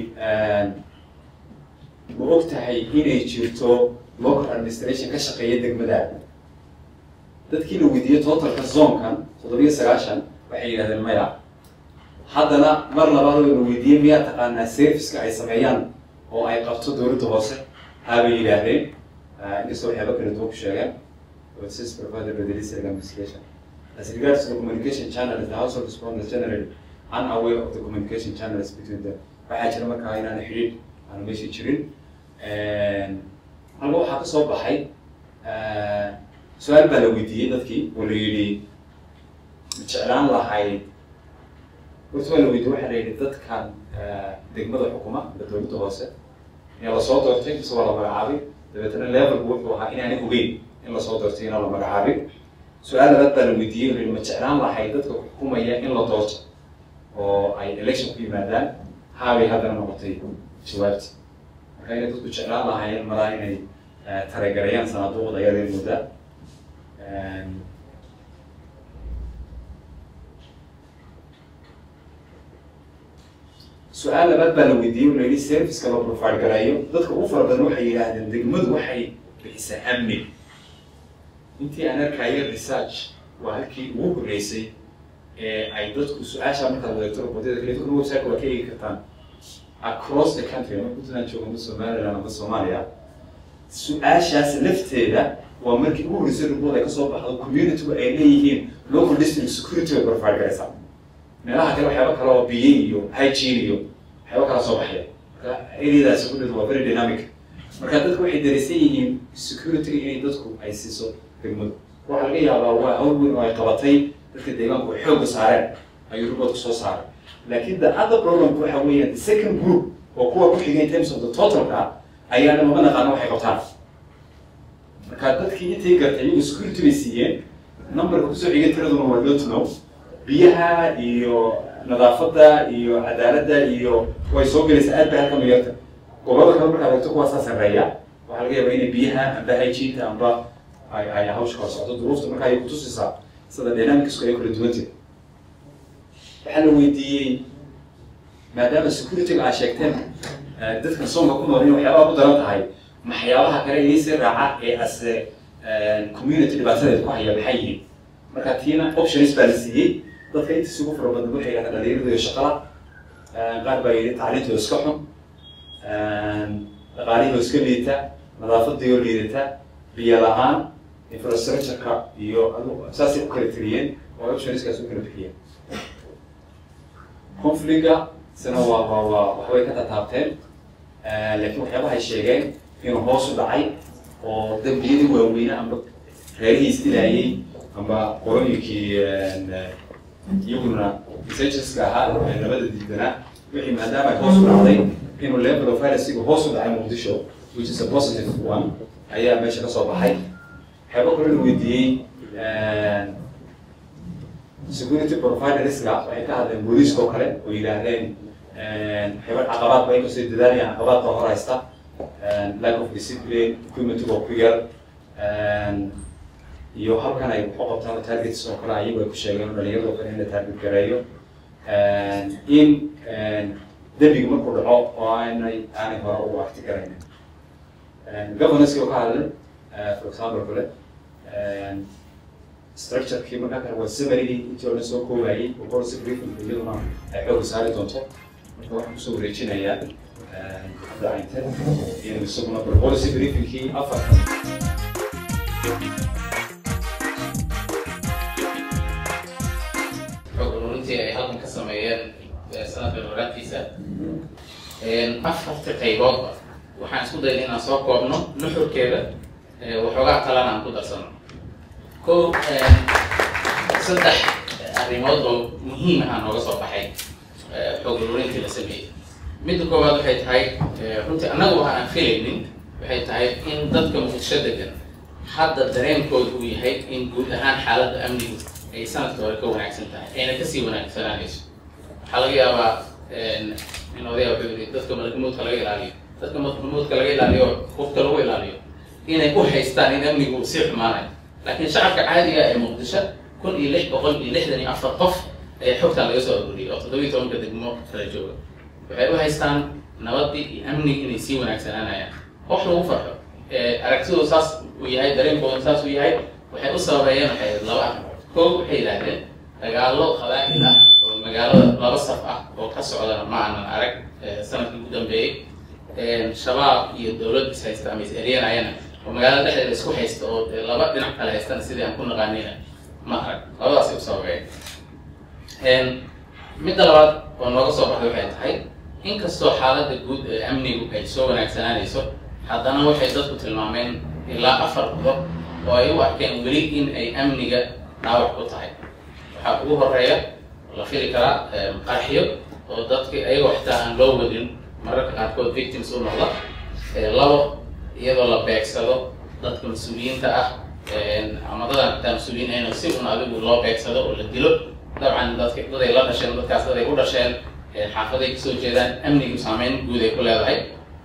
ma ogtahay inay jirto local administration ka shaqeeya degmadaada dadkii la weydiiyey totalka zoonkan toddobiyo sagaashan waxay yidhahdeen maya haddana mar labaad la weydiiyey miyaa taqaanaa serviceka ay sameeyaan oo ay qabto dowladda hoose habay yidhaahdeen inkastoo waxyaaba kala duwan ku sheegeen service provided by the district administration as regards to the communication channels the household respondents generally unaware of the communication channels between them waxaa jira markaa inaan xidhiidh aan meesha jirin halka waxaa ka soo baxay سؤال بلا ويدي dadkii oo la yiri jeclaan lahayd wuxuu la weydiiyay waxa la yiri dadkan degmada xukuma dowladda hoose in la soo doortay soo la magacaabay dabeetana level wuxuu ahaa inaanay ogeyn in la soo doortay in la magacaabay su'aal dad bala weydiiyay ma jeclaan lahayd dadka xukumaya in la doorto oo ay election ku yimaadaan haabay hadana noqotay jawaabti marka inay dadku jeclaan lahaayeen maraa inay taragarayaan sanadooda ayay mudda سؤال لبعض بالودي ولا لي سيرفيس كلام بروفايل كرايو ضدك أوفر بنروح يلاهن دقمد وحي بحس أمني أنتي أنا كاير ريسيرش وهالكي وو رئيسي أي ضدك سؤال شامل كذا دكتور بدي ذكرت كل ويب سايت وكي كتان across the country أنا كنت نشوف من الصومال أنا من الصوماليا سؤال شاس لفت هذا ومركي وو رئيسي ربوده كصوب حد community وإليهين local district security بروفايل كراسة meelaha kale waxyaabo kale oo biyo iyo hygiene iyo waxyaabo kale soo baxaya marka area security waa very dynamic marka dadku waxay dareesan yihiin security inay dadku ay siiso degmadu waxa laga yaabaa waa hawl weyn oo ay qabatay dadka deegaanku ay xoog saareen ayuu rubadku soo saaray laakiin the other problem waxa weeyaan the second group oo kuwa ku xigay in terms of the total ka ayaana ma naqaan waxay qabtaan marka dadkii intay gartay iyagu security bay siiyeen numberka ku soo xigay tiraduna waa don't know biyaha iyo nadaafadda iyo cadaaladda iyo way soo gelaysaa aad bay halkan u yarta gobolada kale markaad eegto kuwaasaa sarreeya waxaa laga yaabaa inay biyaha amba hygiene amba ay ay hawsha kala socdo duruufta marka ay ku tusisaa sida dynamicsku ay kala duwantahay waxaa la weydiiyey maadaama security-ga aa sheegteen dadkan soonka ku nool in waxyaabaha ku daran tahay maxyaabaha kale idiisii raaca ee ase community dhibaatadeed ku haya maxay yihiin marka tiina options baa la siiyey dadka inta isugu fara badan waxay yidhahdaan dhalinyarada iyo shaqada qaar baa yidhi tacliintooda iska xun dhaqaalihii iska liita nadaafadii oo liidata biyo la-aan infrastructure-ka iyo saasay u kala tiriyeen oo optionskaas u kala bixiyeen conflict-ga sina waa waa waa waxbay ka tataabteen laakiin waxyaabaha ay sheegeen inuu hoos u dhacay oo dambiyadii waaweyne amba reerihii isdilaayay amba qolooyinkii iyaguna messageska ahaa nabada diidanaa wixii maadaama ay hoos u dhacday inuu level of violence hoos u dhacay muqdisho which is a positive one ayaa meesha ka soo baxay waxyaaba kale la weydiiyey security providerska waxay ka hadleen booliiska oo kale oo yidhaahdeen waxyaaba caqabaad bay kasoo dadaalayaan caqabaadka hor haysta lack of discipline equipment-ga ku yar iyo halkan ay ku qabtaan targets oo kale ayagu ay ku sheegeen dhalinyarada oo kale in la target gareeyo in dembiga markuu dhaco oo aanay aanay hore ugu waqti garaynin governance oo ka hadlay for example kale structure-kii markaa kale waa summary intii oo la soo koobayay oo policy briefing iyaduna ay xoog saari doonto marka waxaan kusoo wareejinayaa cabdi cinte inuu isaguna policy briefing-kii afartan ay halkan ka sameeyeen sanadka horaantiisa afarta qayboodba waxaan isku dayay inaan soo koobno nuxurkeeda waxoogaa kalena aan ku darsano kow saddex arrimood oo muhiim ah nooga soo baxay xoog ururintii la sameeyey midda koowaad waxay tahay runtii annagu waxa aan filaynin waxay tahay in dadka muqdisho degan hadda dareenkooda uu yahay in guud ahaan xaaladda amnigu ay sanadka hore ka wanaagsan tahay ayna kasii wanaagsanaanayso waxaa laga yaabaa in odaya wuxuu yidhi dadka malakamoodka laga ilaaliyo dadka malakamoodka laga ilaaliyo qofka lagu ilaaliyo inay u haystaan in amnigu uu sii xumaanayo laakiin shacabka caadiga ee muqdisho kun iyo lix boqol iyo lixdan iyo afar qof ayaa xogtan laga soo ururiyay oo toddobiyo tobanka degmo kala jooga waxay u haystaan nabadii iyo amnigi inay sii wanaagsanaanayaan wax lagu farxo aragtidooda saas uu yahay dareenkooda saas uu yahay waxay u sababeeyeen waxay laba arrimood kow waxay yidhaahdeen dagaallo qabaa'il ah oo magaalada laba saf ah oo ka socdana ma aanan arag sanadkii ugu dambeeyey shabaab iyo dowlad is haysta ama is eryanayana oo magaalada dhexdeeda isku haysta oo laba dhinac kale haystana sidii aan ku naqaanina ma arag labadaasay u sababeeyeen midda labaad oo nooga soo baxday waxay tahay inkastoo xaaladda guud ee amnigu ay soo wanaagsanaanayso haddana waxay dadku tilmaameen ilaa afar qodob oo ay u arkeen weli in ay amniga dhaawac ku tahay waxaa ugu horeeya la fili karaa qaraxyo oo dadka ayagoo xitaa aan loo wadin mararka qaarkood victims u noqda labo iyadoo la beegsado dadka mas-uuliyiinta ah ama dadaan xitaa mas-uuliyiin ayna si un adigu loo beegsado oo la dilo dabcan dadka daday la dhasheen dadkaas daday u dhasheen xaafaday kasoo jeedaan amnigu saameyn guud ay ku leedahay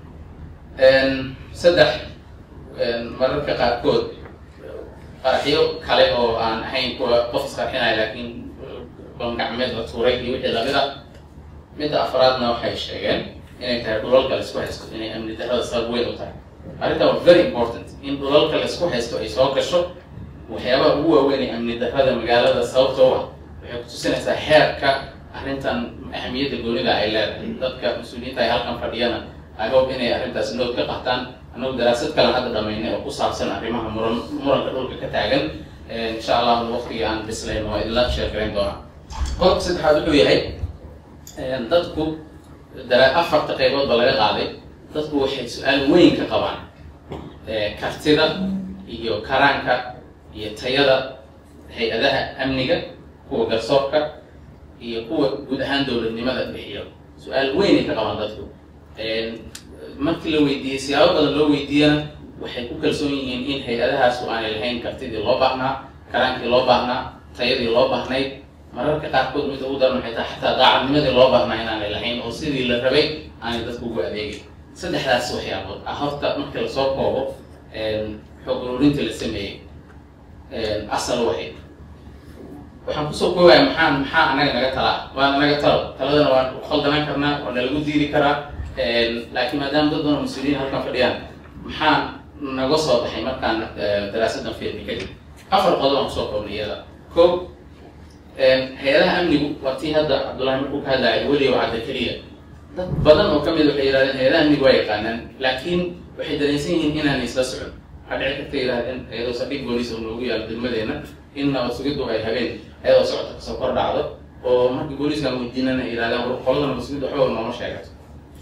saddex mararka qaarkood qaraxyo kale oo aan ahayn kuwa qof isqarxinaya laakiin bangacmeed la tuuray iyo wixii lamid ah midda afraadna waxay sheegeen inay tahay dhulalka la isku haysto inay amni darrada sabab weyn u tahay arrintan waa very important in dhulalka la isku haysto ay soo gasho waxyaabaha ugu waaweyn ee amni darrada magaalada sababtoo ah waxay kutusinaysaa heerka arrintan ahamiyadda goonida ay leedahay dadka mas-uuliyiinta ay halkan fadhiyana I hope inay arrintaas nood ka qataan annagu daraasad kale hadda dhamaynay oo ku saabsan arrimaha muran muranka dhulka ka taagan insha allah waqtiga aan bislayn waa idinla sheekarayn doonaa qodobka saddexaad wuxuu yahay dadku dara afarta qayboodba laga qaaday dadku waxay su-aal weyn ka qabaan kartida iyo karaanka iyo tayada hay-adaha amniga kuwa garsoorka iyo kuwa guud ahaan dowladnimada bixiyo su-aal weynay ka qabaan dadku markii la weydiiyey siyaabo badan loo weydiiyana waxay ku kalsoon yihiin in hay-adahaas aanay lahayn kartidii loo baahnaa karaankii loo baahnaa tayadii loo baahnayd mararka qaarkood mid ugu daran waxay tahay xataa daacadnimadii loo baahnaa inaanay lahayn oo sidii la rabay aanay dadku ugu adeegin saddexdaas waxyaabood ah horta markii lasoo koobo xoog ururintii la sameeyey asal waxay waxaan kusoo koobaya maxaa maxaa anaga naga talaa waana naga talo taladana waan u khaldanaan karnaa waa nalagu diiri karaa laakiin maadaama dad badan mas-uuliyiin halkan fadhiyaan maxaa naga soo baxay markaan daraasadan fiirni kadib afar qodob aan kusoo koobnay iyada ko hay-adaha amnigu waa tii hadda cabdullahi markuu ka hadlaya weliyo cadda keliya dad badan oo kamid waxay yidhahdeen hay-adaha amnigu waa yaqaanaan laakiin waxay dareensan yihiin inaanay isla socon waxaa dhici karta yidhahdeen iyadoo saldhig booliis oo noogu yaalo degmadeena in nabad sugiddu ay habeen ayadoo socota kasoo kor dhacdo oo markii booliiskan weydiinana ay yidhahdeen war qolada nabad sugidda waxba nooma sheegato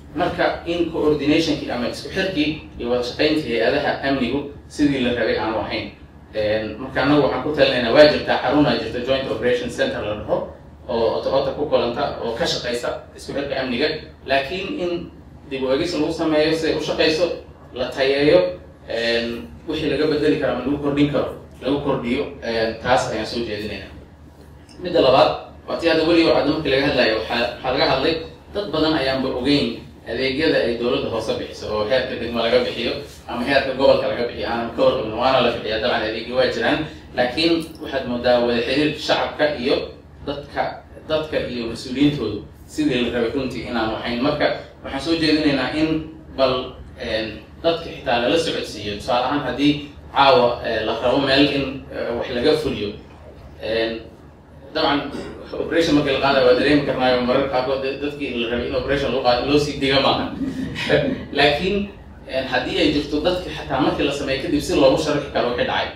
marka in coordinationkii ama isku xirkii iyo wada shaqayntii hay-adaha amnigu sidii la rabay aanu ahayn. marka anagu waxaan ku talinaynaa waa jirtaa xaruna jirta joint operation center la dhaho oo oto ku kolanta oo ka shaqaysa isku xirka amniga, laakiin in dib u eegis lagu sameeyo si ay u shaqayso, la tayeeyo, wixii laga bedeli karo ama lagu kordhin karo lagu kordhiyo, taas ayaan soo jeedinaynaa. midda labaad waa tii hadda weliga waxaa markii laga hadlayo waxaa laga hadlay dad badan ayaanba ogeyn adeegyada ay dowladda hoose bixiso oo heerka degmo laga bixiyo ama heerka gobolka laga bixiyo aanan ka warqabin, waana la bixiyaa dabcan adeegyo waa jiraan, laakiin waxaad moodaa wada xiriirka shacabka iyo dadka dadka iyo mas-uuliyiintoodu sidii la rabay runtii inaan ahayn. marka waxaan soo jeedinaynaa in bal dadka xitaa lala socodsiiyo, tusaale ahaan haddii caawa la rabo meel in wax laga fuliyo, dabcan operation markii la qaadayo waa dareemi karnaayo marar qaarkood dadkii la rabay in operation loo qaado loo sii diga maaha laakiin haddii ay jirto dadka xataa markii la sameeyo kadib si loogu sharxi karo wixii dhacay,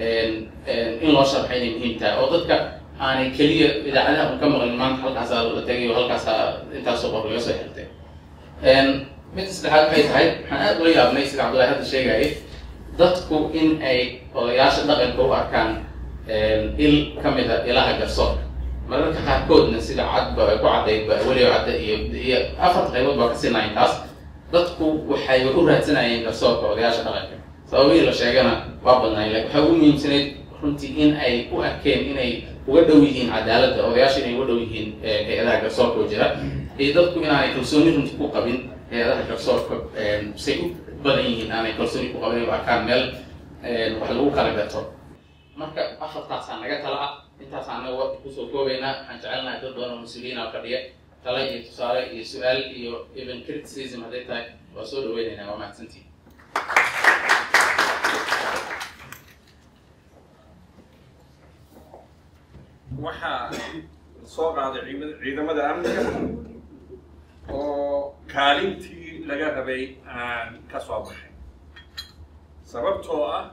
in loo sharxay inay muhiim tahay oo dadka aanay keliya idaacadaha un ka maqlin maanta halkaasaa la tegay oo halkaasaa intaasoo qor laga soo xirtay. midda saddexaad waxay tahay waxaan aad ula yaabnay sida cabdullahi hadda sheegayay, dadku in ay odayaasha dhaqanka u arkaan il ka mid a ilaha garsoorka, mararka qaarkoodna sida cadba ay ku caddaydba weliba cadda iyo iyo afarta qaybood baa ka sinayn taas, dadku waxay u raadsanayeen garsoorka odayaasha dhaqanka, sababihii la sheegana waa badnayn, laakiin waxaa ugu muhiimsanayd runtii in ay u arkeen inay uga dhow yihiin cadaaladda, odayaasha inay uga dhow yihiin hay-adaha garsoorka oo jira, iyo dadku inaanay kalsooni runti ku qabin hay-adaha garsoorka, say u badan yihiin aanay kalsooni ku qabin, u arkaan meel wax lagu kala gato. marka afartaasaa naga tala ah, intaasaan anaga waqti kusoo koobaynaa. waxaan jecelnahay dad badan oo mas-uuliyiina fadhiya, tala iyo tusaale iyo su-aal iyo even criticism hadday tahay waa soo dhaweynaynaa. waa mahadsantihin. waxaa soo qaaday ciidamada amniga oo kaalintii laga rabay aan ka soo baxay, sababtoo ah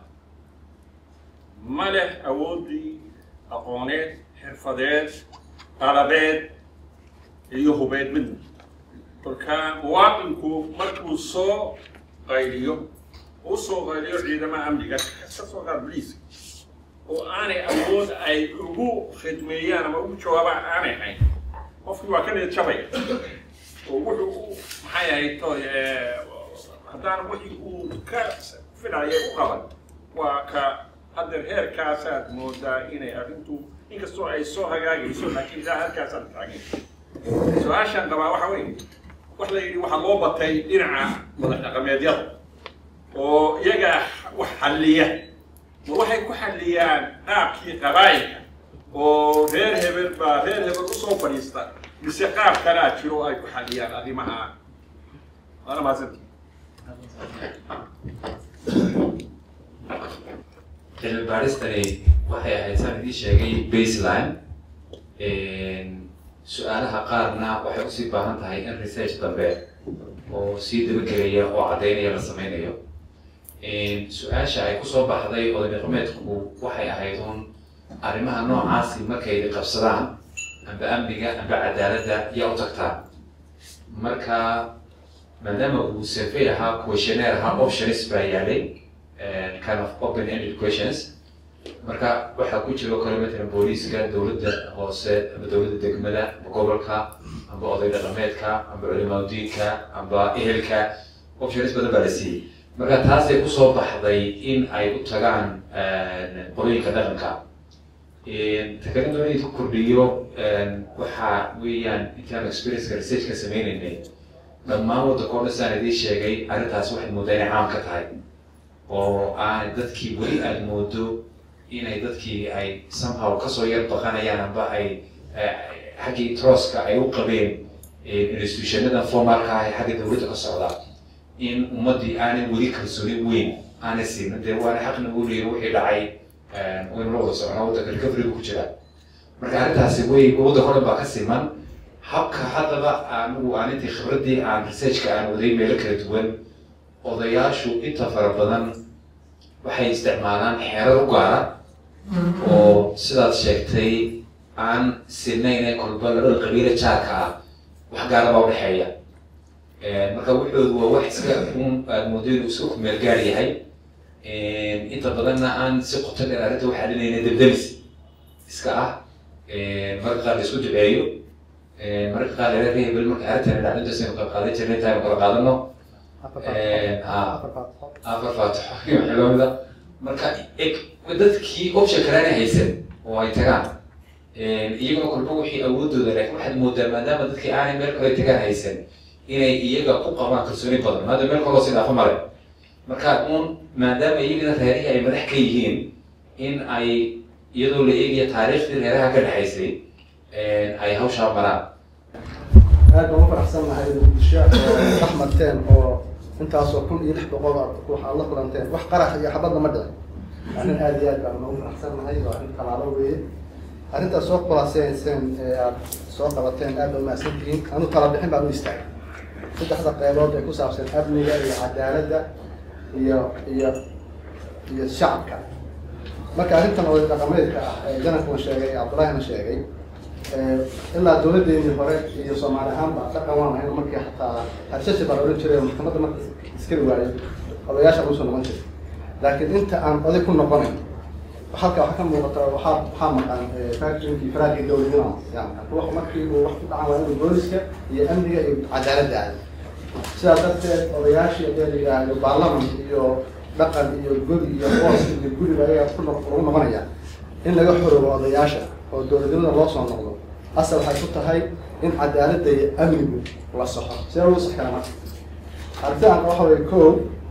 ma leh awooddii aqooneed, xirfadeed, qalabeed iyo hubeed midna. kolka muwaadinku markuu soo qayliyo u soo qayliyo ciidamada amniga ka soo qaad boliiska oo aanay awood ay ugu khidmeeyaan ama ugu jawaabaan aanay hayn, qofkii waa ka niyad jabaya oo wuxuu maxay ahayd to haddaan wixii uu ka filayay u qaban waa ka haddeer heerkaasaad moodaa inay arrintu inkastoo ay soo hagaagayso laakiin ilaa halkaasaad taagay. su-aashaan qabaa waxa weeye wax la yidhi waxaa loo batay dhinaca madax dhaqameedyada oo iyaga wax xalliya, ma waxay ku xalliyaan qaabkii qabaa'ilka oo reer hebel baa reer hebel usoo fadhiista, mise qaab kalaa jiro ay ku xalliyaan arrimaha? waana mahadsantii. cilmi baaristani waxay ahayd saan idii sheegay baseline. su-aalaha qaarna waxay usii baahan tahay in research dambe oo sii dabagelaya oo caddaynaya la sameynayo. su-aasha ay kusoo baxday oday dhaqameedku waxay ahayd un arrimaha noocaasi markay qabsadaan amba amniga amba cadaaladda yaa u tagtaan. marka maadaama uu survey ahaa, questionnaire ahaa, options baa yaalay, kind of open-ended questions. marka waxaa ku jiro kale matalan booliiska, dowladda hoose amba dowladda degmada amba gobolka amba oday dhaqameedka amba culimaadudiinka amba ehelka, options badan baa la siiyey. marka taasay kusoo baxday in ay u tagaan qolooyinka dhaqanka. takalin doona ku kordhiyo waxa weeyaan intaan experience-ka research-ka sameynaynay dhammaan waddanka oo dhan saan idiin sheegay arrintaas waxay moodaa inay caam ka tahay oo aan dadkii weli aad moodo inay dadkii ay somehow kasoo yar baqanayaan amba ay xaggii trooska ay u qabeen institutionada formalka ah ee xagga dowladda ka socda, in ummaddii aanay weli kalsooni weyn aanay siinin. dee waana xaqna u leeyahay wixii dhacay waynu la wada soconaa, waddanka recovery ku jira. marka arrintaasi way waddanka o dhan baa ka siman. habka haddaba anigu aan intii khibraddii aan researchka aan waday meelo kala duwan, odayaashu inta fara badan waxay isticmaalaan xeerar u gaara oo sidaad sheegtay aan sinayne kolba labada qabiile jaarka ah wax gaara baa udhexeeya. marka wuxuu waa wax iska un moodadu isku meel gaar yahay inta badanna aan si qoto dheer arrinta waxaa dhinayna debdelis iska ah marka qaar la isku duceeyo marka qaar la leeyahay bal marka arrintan dhacdo soo qayb qaadan jirnay tahay kala qaadano afar faataxo iyo xilooda marka dadkii option kale haysan oo ay tagaan iyagoo kolba wixii awoodooda leh waxaad moodaa maadaama dadkii aanay meel kale tagaan haysan inay iyaga ku qabaan kalsooni badan maadaama meel kaloo sidaafo male marka uun maadaama iyagana reerihii ay madax ka yihiin in ay iyadoo la eegaya taariikhdii reeraha ka dhexaysay ay hawshaa maraan aad baan u faraxsanahay muqdisho dhex marteen oo intaasoo kun iyo lix boqol waxaad la kulanteen wax qarax iyo xabadna ma dhicin arrin aad iyo aad baan ugu faraxsanahay waa arrin talaalo weeye arrintaas soo khulaasayseen ee aad soo qabateen aad baa umahadsan tihiin anu tala bixin baan u istaagay saddexda qaybood ee ku saabsan amniga iyo cadaaladda iyo iyo iyo shacabka marka arrintan oday dhaqameedka ah ee janabkuna sheegay cabdullaahina sheegay ilaa dowladdeennii hore iyo soomaali ahaanba dhaqan waan ahayn markii xataa harshashi baa la odhan jiray oo maxkamadda marka iskari waayo odayaasha lagu soo noqon jiray laakiin inta aan oday ku noqonayn halka waxaa ka muuqata waxaa waxaa maqan factoringkii faraagii dowladnimada yani wax markii uu wax ku dhacan waa inuu booliska iyo amniga iyo cadaaladda ahay sidaas darteed odayaashii hadee la yidhaahdo baarlaman iyo dhaqan iyo godi iyo boos iyo guriga ayaga ku lagu noqonaya in laga xoroobo odayaasha oo dowladnimada loo soo noqdo asal waxay ku tahay in cadaaladda iyo amnigu la saxo sidee lagu sax kara marka arrintan waxa way kow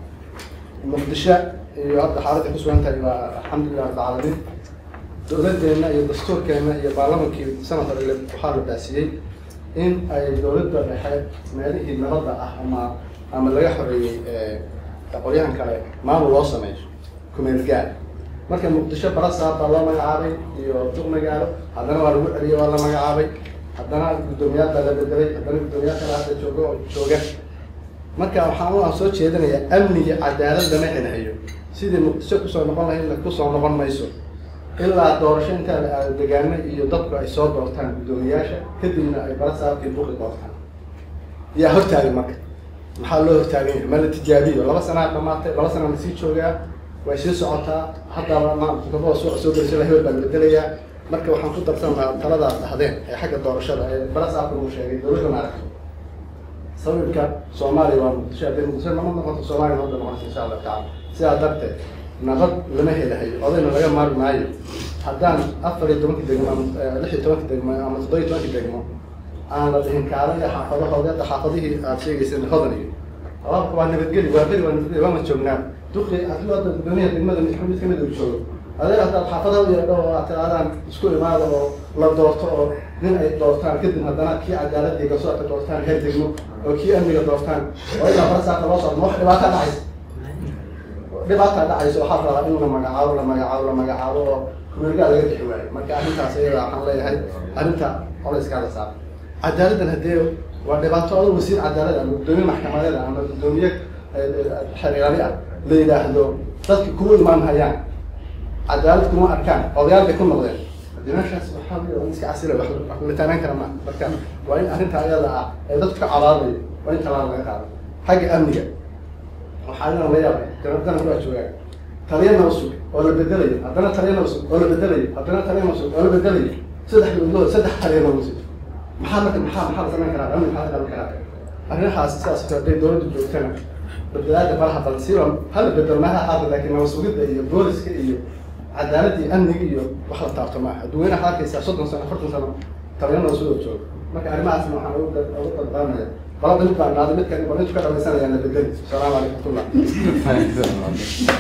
muqdisho iyo hadda xaaladda ku sugan tahay waa alxamdulilah rabbil caalamiin dowladdeena iyo dastuurkeena iyo baarlamankii sanad hore waxaa la baasiyey in ay dowladda dhexe meelihii nabadda ah ama ama laga xoreeyey qolyahan kale maamul loo sameeyo kumeel gaar marka muqdisho barasaar baa loo magacaabay iyo duq magaalo haddana waa lagu celiyey waa la magacaabay haddana guddoomiyaal baa la bedelay haddana guddoomiyaal kale hadda jooga oo jooga marka waxaan u aan soo jeedinayaa amniga cadaalad lama xinahayo sidii muqdisho kusoo noqon lahaydna kusoo noqon mayso ilaa doorasho intaa la aado degaano iyo dadku ay soo doortaan guddoomiyaasha kadibna ay barasaarkii duqi doortaan yaa hortaagay marka maxaa loo hortaagan yahay ma la tijaabiyo laba sanaa dhamaatay laba sanaa lasii joogaa way sii socotaa haddaba maamulka suuqa soo gelisay hebel baa la bedelayaa marka waxaan ku darsan lahaa taladaas dhahdeen ee xagga doorashada ee barasaarka uu sheegay dowladda maaragta sawirka soomaaliya waa muqdisho haddii muqdisho nama noqoto soomaaliya nabadda noqonaysa insha allah tacaala sidaa darteed nabad lama helahayo odayna laga maari maayo haddaan afar iyo tobanki degmo ama lix iyo tobanki degmo ama toddoba iyo tobanki degmo aan la dhihin kaala iyo xaafadahooda hadda xaafadihii aad sheegayseen hodan iyo hababka waa nabadgeli waa beri waa nabadgeli waama joognaa duqi haddii hadda guddoomiyaha degmada mid mid kamid uu joogo adeer haddaad xaafadaha u yeedho oo aad tiraadaan isku imaada oo la doorto oo nin ay doortaan kadib haddana kii cadaaladda iyo garsoorka doortaan heer degmo oo kii amniga doortaan oo ilaa barasaarka loo socdo ma wax dhibaata dhacaysa dhibaata dhacaysa waxaa rabaa in la magacaabo la magacaabo la magacaabo oo kumeelgaa laga bixi waayo marka arrintaas iyada waxaan leeyahay arrinta colayskaa la saaro cadaaladdan haddee waa dhibaato adoo wasiir cadaalad ama guddoomiye maxkamadeed ama guddoomiye xereeraali ah la yidhaahdo dadka kuwa imaan hayaan cadaalad kuma arkaan odayaal bay ku noqdeen haddii meeshaas waxaa iska casila wax la taanan kara maa marka waa in arrinta iyada ah ee dadku ka cadaadayo waa in talaal laga qaado xagga amniga waxaa inaan la yaabay janabdana waa joogaan taliya nawsug oo la bedelayo haddana taliya nawsug oo la bedelayo haddana taliya nawsug oo la bedelayo saddex gabdhood saddex taliya nawsug maxaa marka maxaa maxaa la samayn karaa amni maxaa la qaban karaa arrimahaas sidaas hadday dowladdu joogtana badalaada faraha badan siiba hala bedelo maaha xaada laakiin nawsugidda iyo booliska iyo cadaaladda iyo amniga iyo wax la taabto maaha dadweynaha arkaysaa soddon sano afartan sano taliya nawsug oo jooga marka arrimahaasna waxaan ugu ugu dalbaanaya balada mid baan naaday midkan waa intu ka dhamaysanayaan la bedeli asalaamu calaykum warahmatullah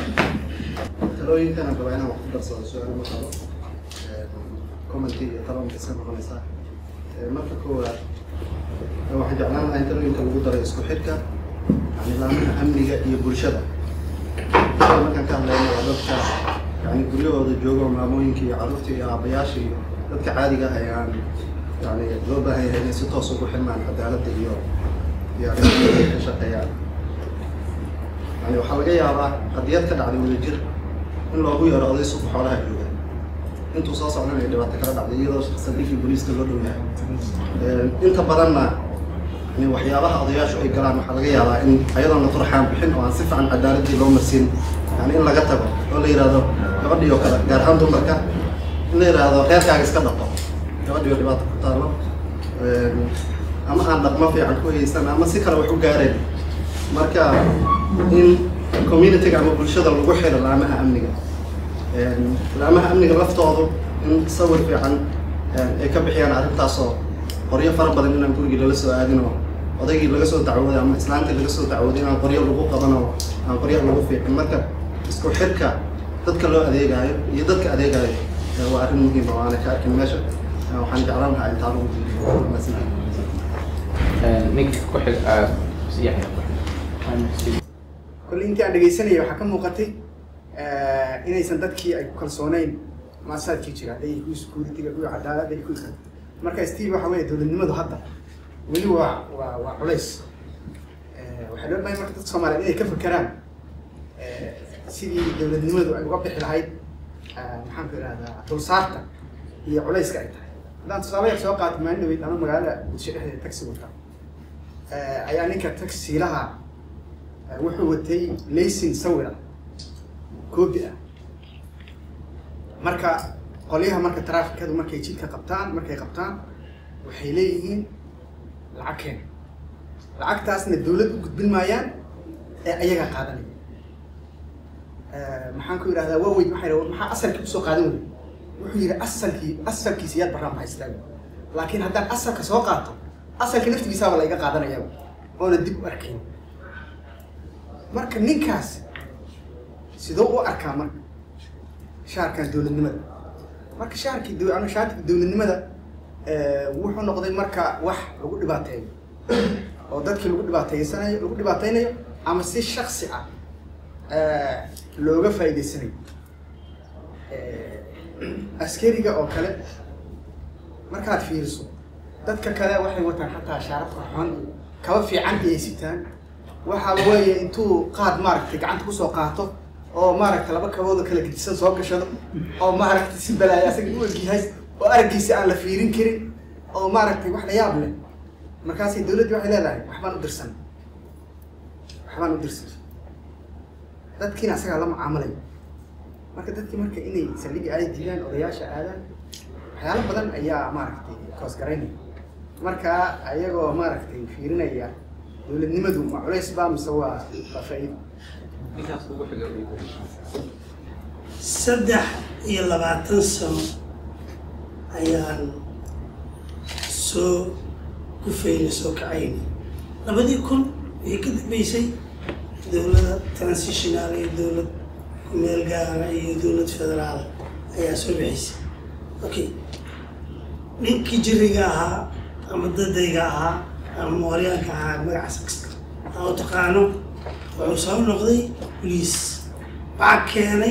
talooyinkana gaba inaan wax ku darsado su-aal ma qabo commenti iyo talonka iska noqonaysaa marka koowaad waxaan jeclaan lahaa in talooyinka lagu daray isku xidhka yani laamaha amniga iyo bulshada markaan ka hadlayna waa dadka yani guryahooda jooga maamooyinka iyo carruurta iyo aabayaasha iyo dadka caadiga ah ee aan yani loo baahan yahay inay si toos ugu xirmaan cadaaladda iyo iyo arrimaha ka shaqeeyaan yani waxaa laga yaabaa qadiyad ka dhacday wadajir in loogu yeero oday suuqa xoolaha jooga intuu soo socdanaya dhibaato kala dhacday iyadoo saldhiggii booliiska loo dhow yahay inta badanna يعني waxyaabaha odayaashu ay galaan waxa laga yaabaa in ayadoon la turxaan bixin oo aan si fiican cadaaladii loo marsiin yani in laga tago oo la yiraahdo gabadhii oo kale gaar ahaan dumarka in la yiraahdo reerkaaga iska dhaqo gabadhii oo dhibaato ku taalo ama aan dhaqmo fiican ku haysan ama si kale wax u gaareen marka in community ama bulshada lagu xiro laamaha amniga laamaha amniga laftoodu in sawir fiican ay ka bixiyaan arrintaas oo qoryo fara badan inaan gurigii lala soo aadin oo odaygii laga soo dacwooday ama islaantii laga soo dacwooday inaan qoryo lagu qaban oo aan qoryo lagu fiiqin marka isku xirka dadka loo adeegayo iyo dadka adeegayo waa arrin muhiim oo aan ka arkin meesha waxaan jeclaan lahaa intaan ugu diido ninka ku xig siyaxay كل أنت عندك يسني وحكم وقتي inaysan dadkii ay ku kalsoonayn maasaadkii jira haday ku iskuulitiga ku cadaalad ay ku isku marka Steve waxa weeye dowladnimadu hadda weli waa waa waa culays ee waxa loo baahan marka dadka Soomaaliyeed inay ka fakaraan ee sidii dowladnimadu ay uga bixi lahayd maxaan ku yiraahdaa dulsaarta iyo culayska ay tahay hadaan tusaale soo qaato maalin dhaweyd ama magaalada shaqada taxi wata ee ayaa ninka taxi laha wuxuu watay laysin sawira كوبي مركا قليها مركا ترافيك هذا مركا يجيك قبطان مركا يقبطان وحيليين العكين العك تاسن الدولة قد بالمايان أيها قادني محن كوير هذا ووي محير مح أصل كي بسوق قادوني وحير أصل كي أصل كي سياد برام هيستوي لكن هذا أصل كسوقاته أصل كي نفتي بيساوي لا قادنا يوم أنا دب أركين مركا نينكاس sidoo u arkaa marka shaarkan dawladnimada marka shaarkii dawlad ama shaarkii dawladnimada ee wuxuu noqday marka wax lagu dhibaateeyo oo dadkii lagu dhibaateeysanayo lagu dhibaateynayo ama si shakhsi ah ee looga faa'iideysanayo ee askariga oo kale markaad fiiriso dadka kale waxay wataan xataa shaarad qurxoon kaba fiican ay sitaan waxa weeye intuu qaad maaragtay gacanta ku soo qaato oo maaragtay laba kabooda kala gedisan soo gashado oo maaragtay si balaaya asaga u wajiyay oo arkiisa aan la fiirin karin oo maaragtay wax la yaab leh markaas ay dawladdu waxay leedahay waxbaan u dirsan waxbaan u dirsan dadkiina asaga la mucaamalay marka dadkii marka inay saldhiga ay diidaan odayaasha aadaan waxyaalo badan ayaa maaragtay koos garaynaya marka ayagoo maaragtay fiirinaya dawladnimadu ma culays baa mise waa faa'iido saddex iyo labaatan sano ayaan soo gufayna soo kacayna labadii kun wixii ka dambeysay dowladda transitional iyo dowlad meel gaara iyo dowlad federaal ayaa soo bixisay okay ninkii jiriga ahaa ama dadayga ahaa ama mooryaanka ahaa magacaasa oo taqaano wuxuu soo noqday boliis waxaa keenay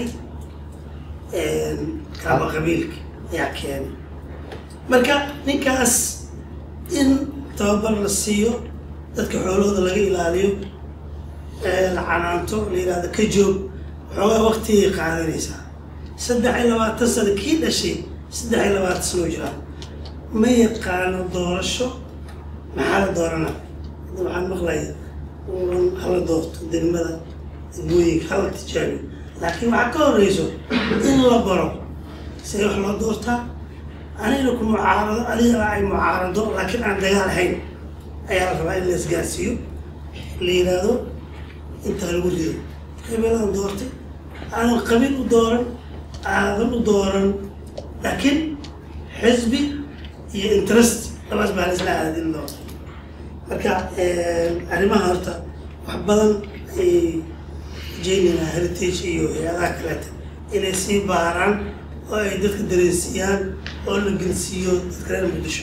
kaaba qabiilka ayaa keenay marka ninkaas in tababar la siiyo dadka xoolahooda laga ilaaliyo la canaanto la yidhahdo ka joog xoogaa waqtigay qaadanaysaa saddex iyo labaatan sano kii dhashay saddex iyo labaatan sano jiraan ma yaqaano doorasho maxaa la doorana waxaan maqlaya hala doorto degmada degmooyinka hala tijaabiyo laakiin waxaa ka horeyso in la baro see wax loo doortaa anigana ku mucaarado adigana ay mucaarado laakiin aan dagaal ahayn ayaa la rabaa in la isgaarsiiyo la yidhaahdo intaa lagu rido hebelaan doortay aadan qabiil u dooran aadan u dooran laakiin xisbi iyo interest labaas baa la isla aadin doorta marka arrimaha horta wax badan ay jeynina heritage iyo hay-adaha kaleeta inay sii baaraan oo ay dadka dareensiiyaan oo la gelsiiyo dadka reer muqdisho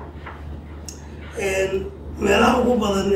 meelaha ugu badan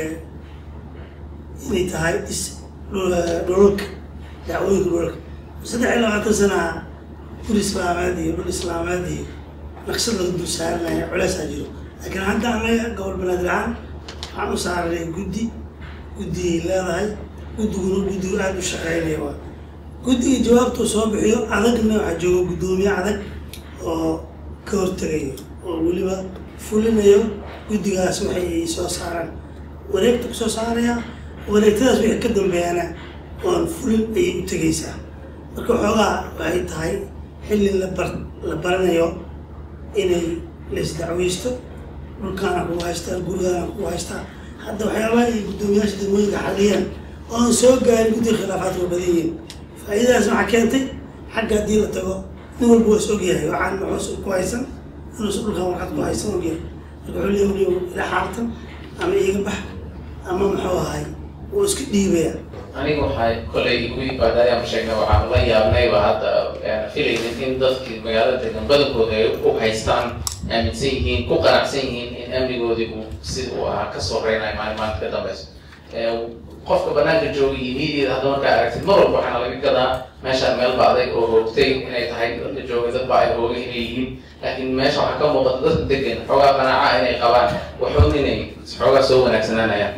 inay tahay dhulalka dacwooyinka dhulalka saddex iyo labaatan sana guri islaameed iyo dhul islaameed iyo naqshad laga dul saaranaya culeysaa jiro laakiin hadda anaga gobol banaadir ahaan waxaan u saaranay guddi guddigay leedahay guddiguna guddigu aada u shaqeynaya waa guddiga jawaabtuu soo bixiyo adagna waxaa jooga guddoomiye adag oo ka hortegayo oo weliba fulinayo guddigaas waxay soo saaraan wareegta ku soo saaraya wareegtadaas wixii ka dambeeyana oon fulin ayay u tegaysaa marka xoogaa waxay tahay xilli la bar la baranayo inay laisdacweysto dhulkaana kugu haystaa gurigaana kugu haystaa hadda waxyaabaha ay guddoomiyaasha degmooyinka xaliyaan oon soo gaarin guddiga khilaafaadka badan yihiin faa'iidadaas waxaa keentay xagga haddii la tago nin walba waa is ogyahay waxaan maxuus ku haysan inuusan dhulkan warqad ku haysan ogyahay marka wuxuu leeyahay ila xaaltan ama iiga bax ama muxuu ahay wuu iska dhiibaya aniga waxay kolay igu ibaadayaan sheegnay waxaan la yaabnayba hadda filaynin in dadkii magaalada degan badankooda ay u haystaan aaminsan yihiin ku qanacsan yihiin in amnigoodii uu sida uu ahaa ka soreynayo maalin maalinta ka dambeyso qofka banaanka jooga iyo miidiada hadda markaa aragtid mar walba waxaana laga gadaa meeshaan meel baaday oo hoogtay inay tahay dadka jooga dad baa ay hoogay inay yihiin laakiin meesha waxaa ka muuqata dadka degan xoogaa qanaaca inay qabaan waxoon inay xoogaa soo wanaagsanaanayaan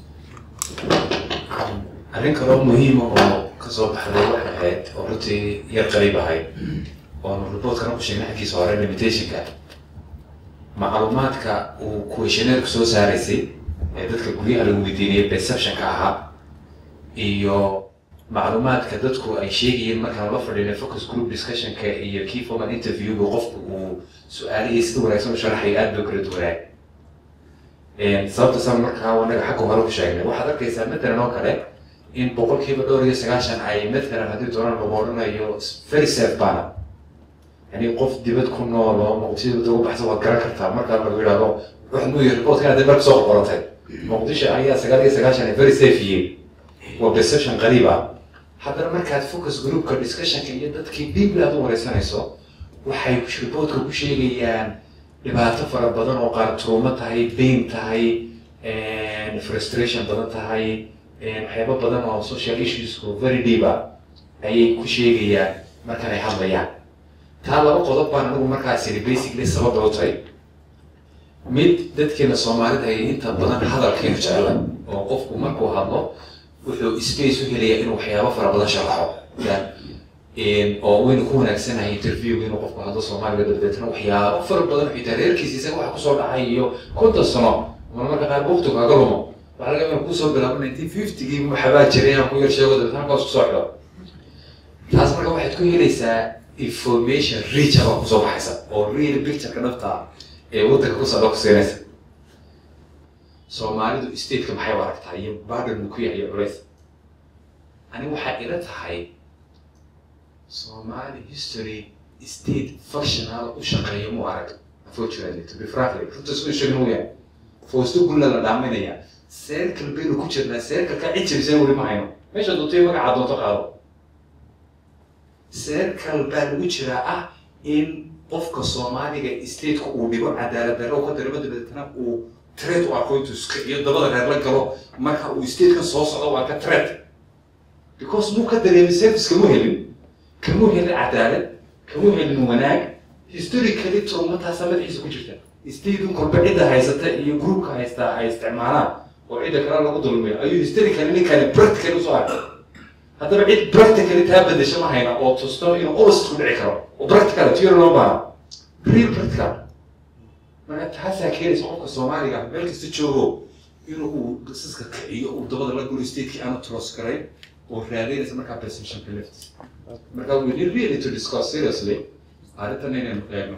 arrin kaloo muhiima oo kasoo baxday waxay ahayd oo runtii yar qariib ahayd oonu reportkana ku sheegnay xaggiisa hore limitationka macluumaadka uu questionnaire soo saaraysay ee dadka guryaha lagu weydiinayay perceptionka ahaa iyo macluumaadka dadku ay sheegayeen markaan la fadhiinay focus group discussionka iyo key formal interviewga qofku uu su-aalihii sida wanaagsan u sharaxay aad bay kala duwanaa sababta san markaa anaga xagga hore ku sheegnay waxaad arkaysaa matalan oo kale in boqolkiiba dhowr iyo sagaashan ay matalan haddii doonaan lagu odhanayo very safe bana yani qof dibad ku nool oo muqdisho uga baxsan waad garan kartaa markaa lagu yidhahdo wax muu yiri reportka hadday marka soo qoratay muqdisho ayaa sagaal iyo sagaashan ay very safe yihiin waa perception qariib ah haddana markaad focus groupka discussionka iyo dadkii deeply aad u wareysanayso waxay reportka ku sheegayaan dhibaato fara badan oo qaar tuumo tahay pain tahay frustration badan tahay waxyaabo badan oo social issues oo very deep ah ayay ku sheegayaan markan ay hadlayaan taa laba qodob baan anigu markaas yiri basically sabab u tahay mid dadkeena soomaalida ay inta badan hadalkeenu jeclaan oo qofku markuu hadlo wuxuu space u helayaa inuu waxyaabo fara badan sharaxo oo waynu ku wanaagsanahay interviewga inuu qofku hadlo soomaaliga dadbeetna waxyaabo fara badan xitaa reerkiisa isaga waxa kusoo dhacay iyo konton sano mar marka qaar waqti kaaga lumo waxaa laga yaabaa kusoo bilaabo nineteen fiftygii waxbaa jiray inaan ku yar sheego dabeetna halkaas kusoo xidho taas marka waxaad ku helaysaa information rich ah kusoo baxaysa oo real pictureka dhabta ee waddanka ku socda ku siinaysa soomaalidu stateka maxay u aragtaa iyo burden uu ku yahay iyo culays ani waxaa ila tahay Somali history state functional u shaqeeyo mu arag unfortunately to be frankly runta isku sheegin weeyaan foosto gulla la dhaaminaya circle baynu ku jirnaa circle ka cid jabisay weli ma hayno meesha dootay magaca doonto qaado circle baa lagu jiraa ah in qofka Soomaaliga state-ku uu dhigo cadaalad darro ka dareemo dabeetana uu threat u arko intuu iska iyo dabada reer la galo marka uu state-ka soo socdo waa ka threat because muu ka dareemay service-ka mu helin كمو هي العدالة كمو هي المناج historically ترومتها مدحيس ku jirta isteedun kolba cida haysata iyo groupka haysta ay isticmaalaan oo cida kale lagu dulmiyo ayuu historically ninkan practical soo arkay haddaba cid practical taa bedesho ma hayna oo tusto inuu host ku dhici karo oo practical tiyo loo baahan real practical marka taasa keenaysa qofka Soomaaliga meel kasta joogo inuu uu qisaska kiciyo uu dabada la guro state-kii aanu trust garay oo raadinaysa markaa perception left marka we need really to discuss seriously arrintan inaynu eegno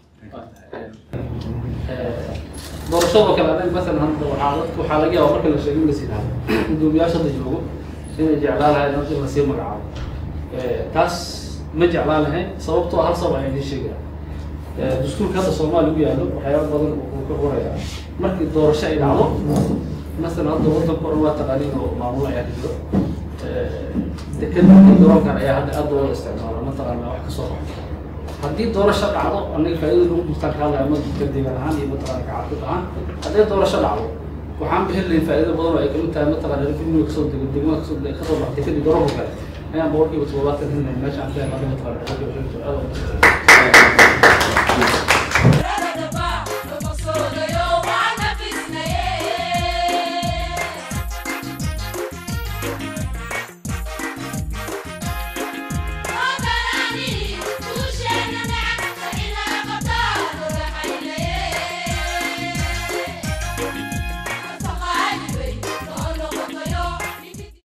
doorashada kale anaga masalan hadda waxaa dadku waxaa laga yaabaa marka la sheegay la siinayo gudoomiyaasha hadda joogo inay jeclaan lahayn in la sii magacaabo taas ma jeclaan lahayn sababtoo ah hal sabab ayaan idiin sheegaya dastuurka hadda Soomaaliya u yaalo waxyaabo badan uu ka qorayaa markii doorasho ay dhacdo masalan hadda waddanka hore waa taqaaniin oo maamul ayaa jiro dekadda garoonkan ayaa hadda aad loo isticmaala mataqaana wax ka soo baxo haddii doorasho dhacdo aniga faa'iido lagu dhuftaan ka hadlaya ma deegaan ahaan iyo mataqaana kacabid ahaan haddii doorasho dhacdo waxaan bixin lahayn faa'iido badan oo ay kamid tahay mataqaana revenue kasoo dego degmada kasoo kasoo baxday kadib garoonka kale ayaan boqolkiiba toddobaatan helnayn meesha aan ka helnay mataqaana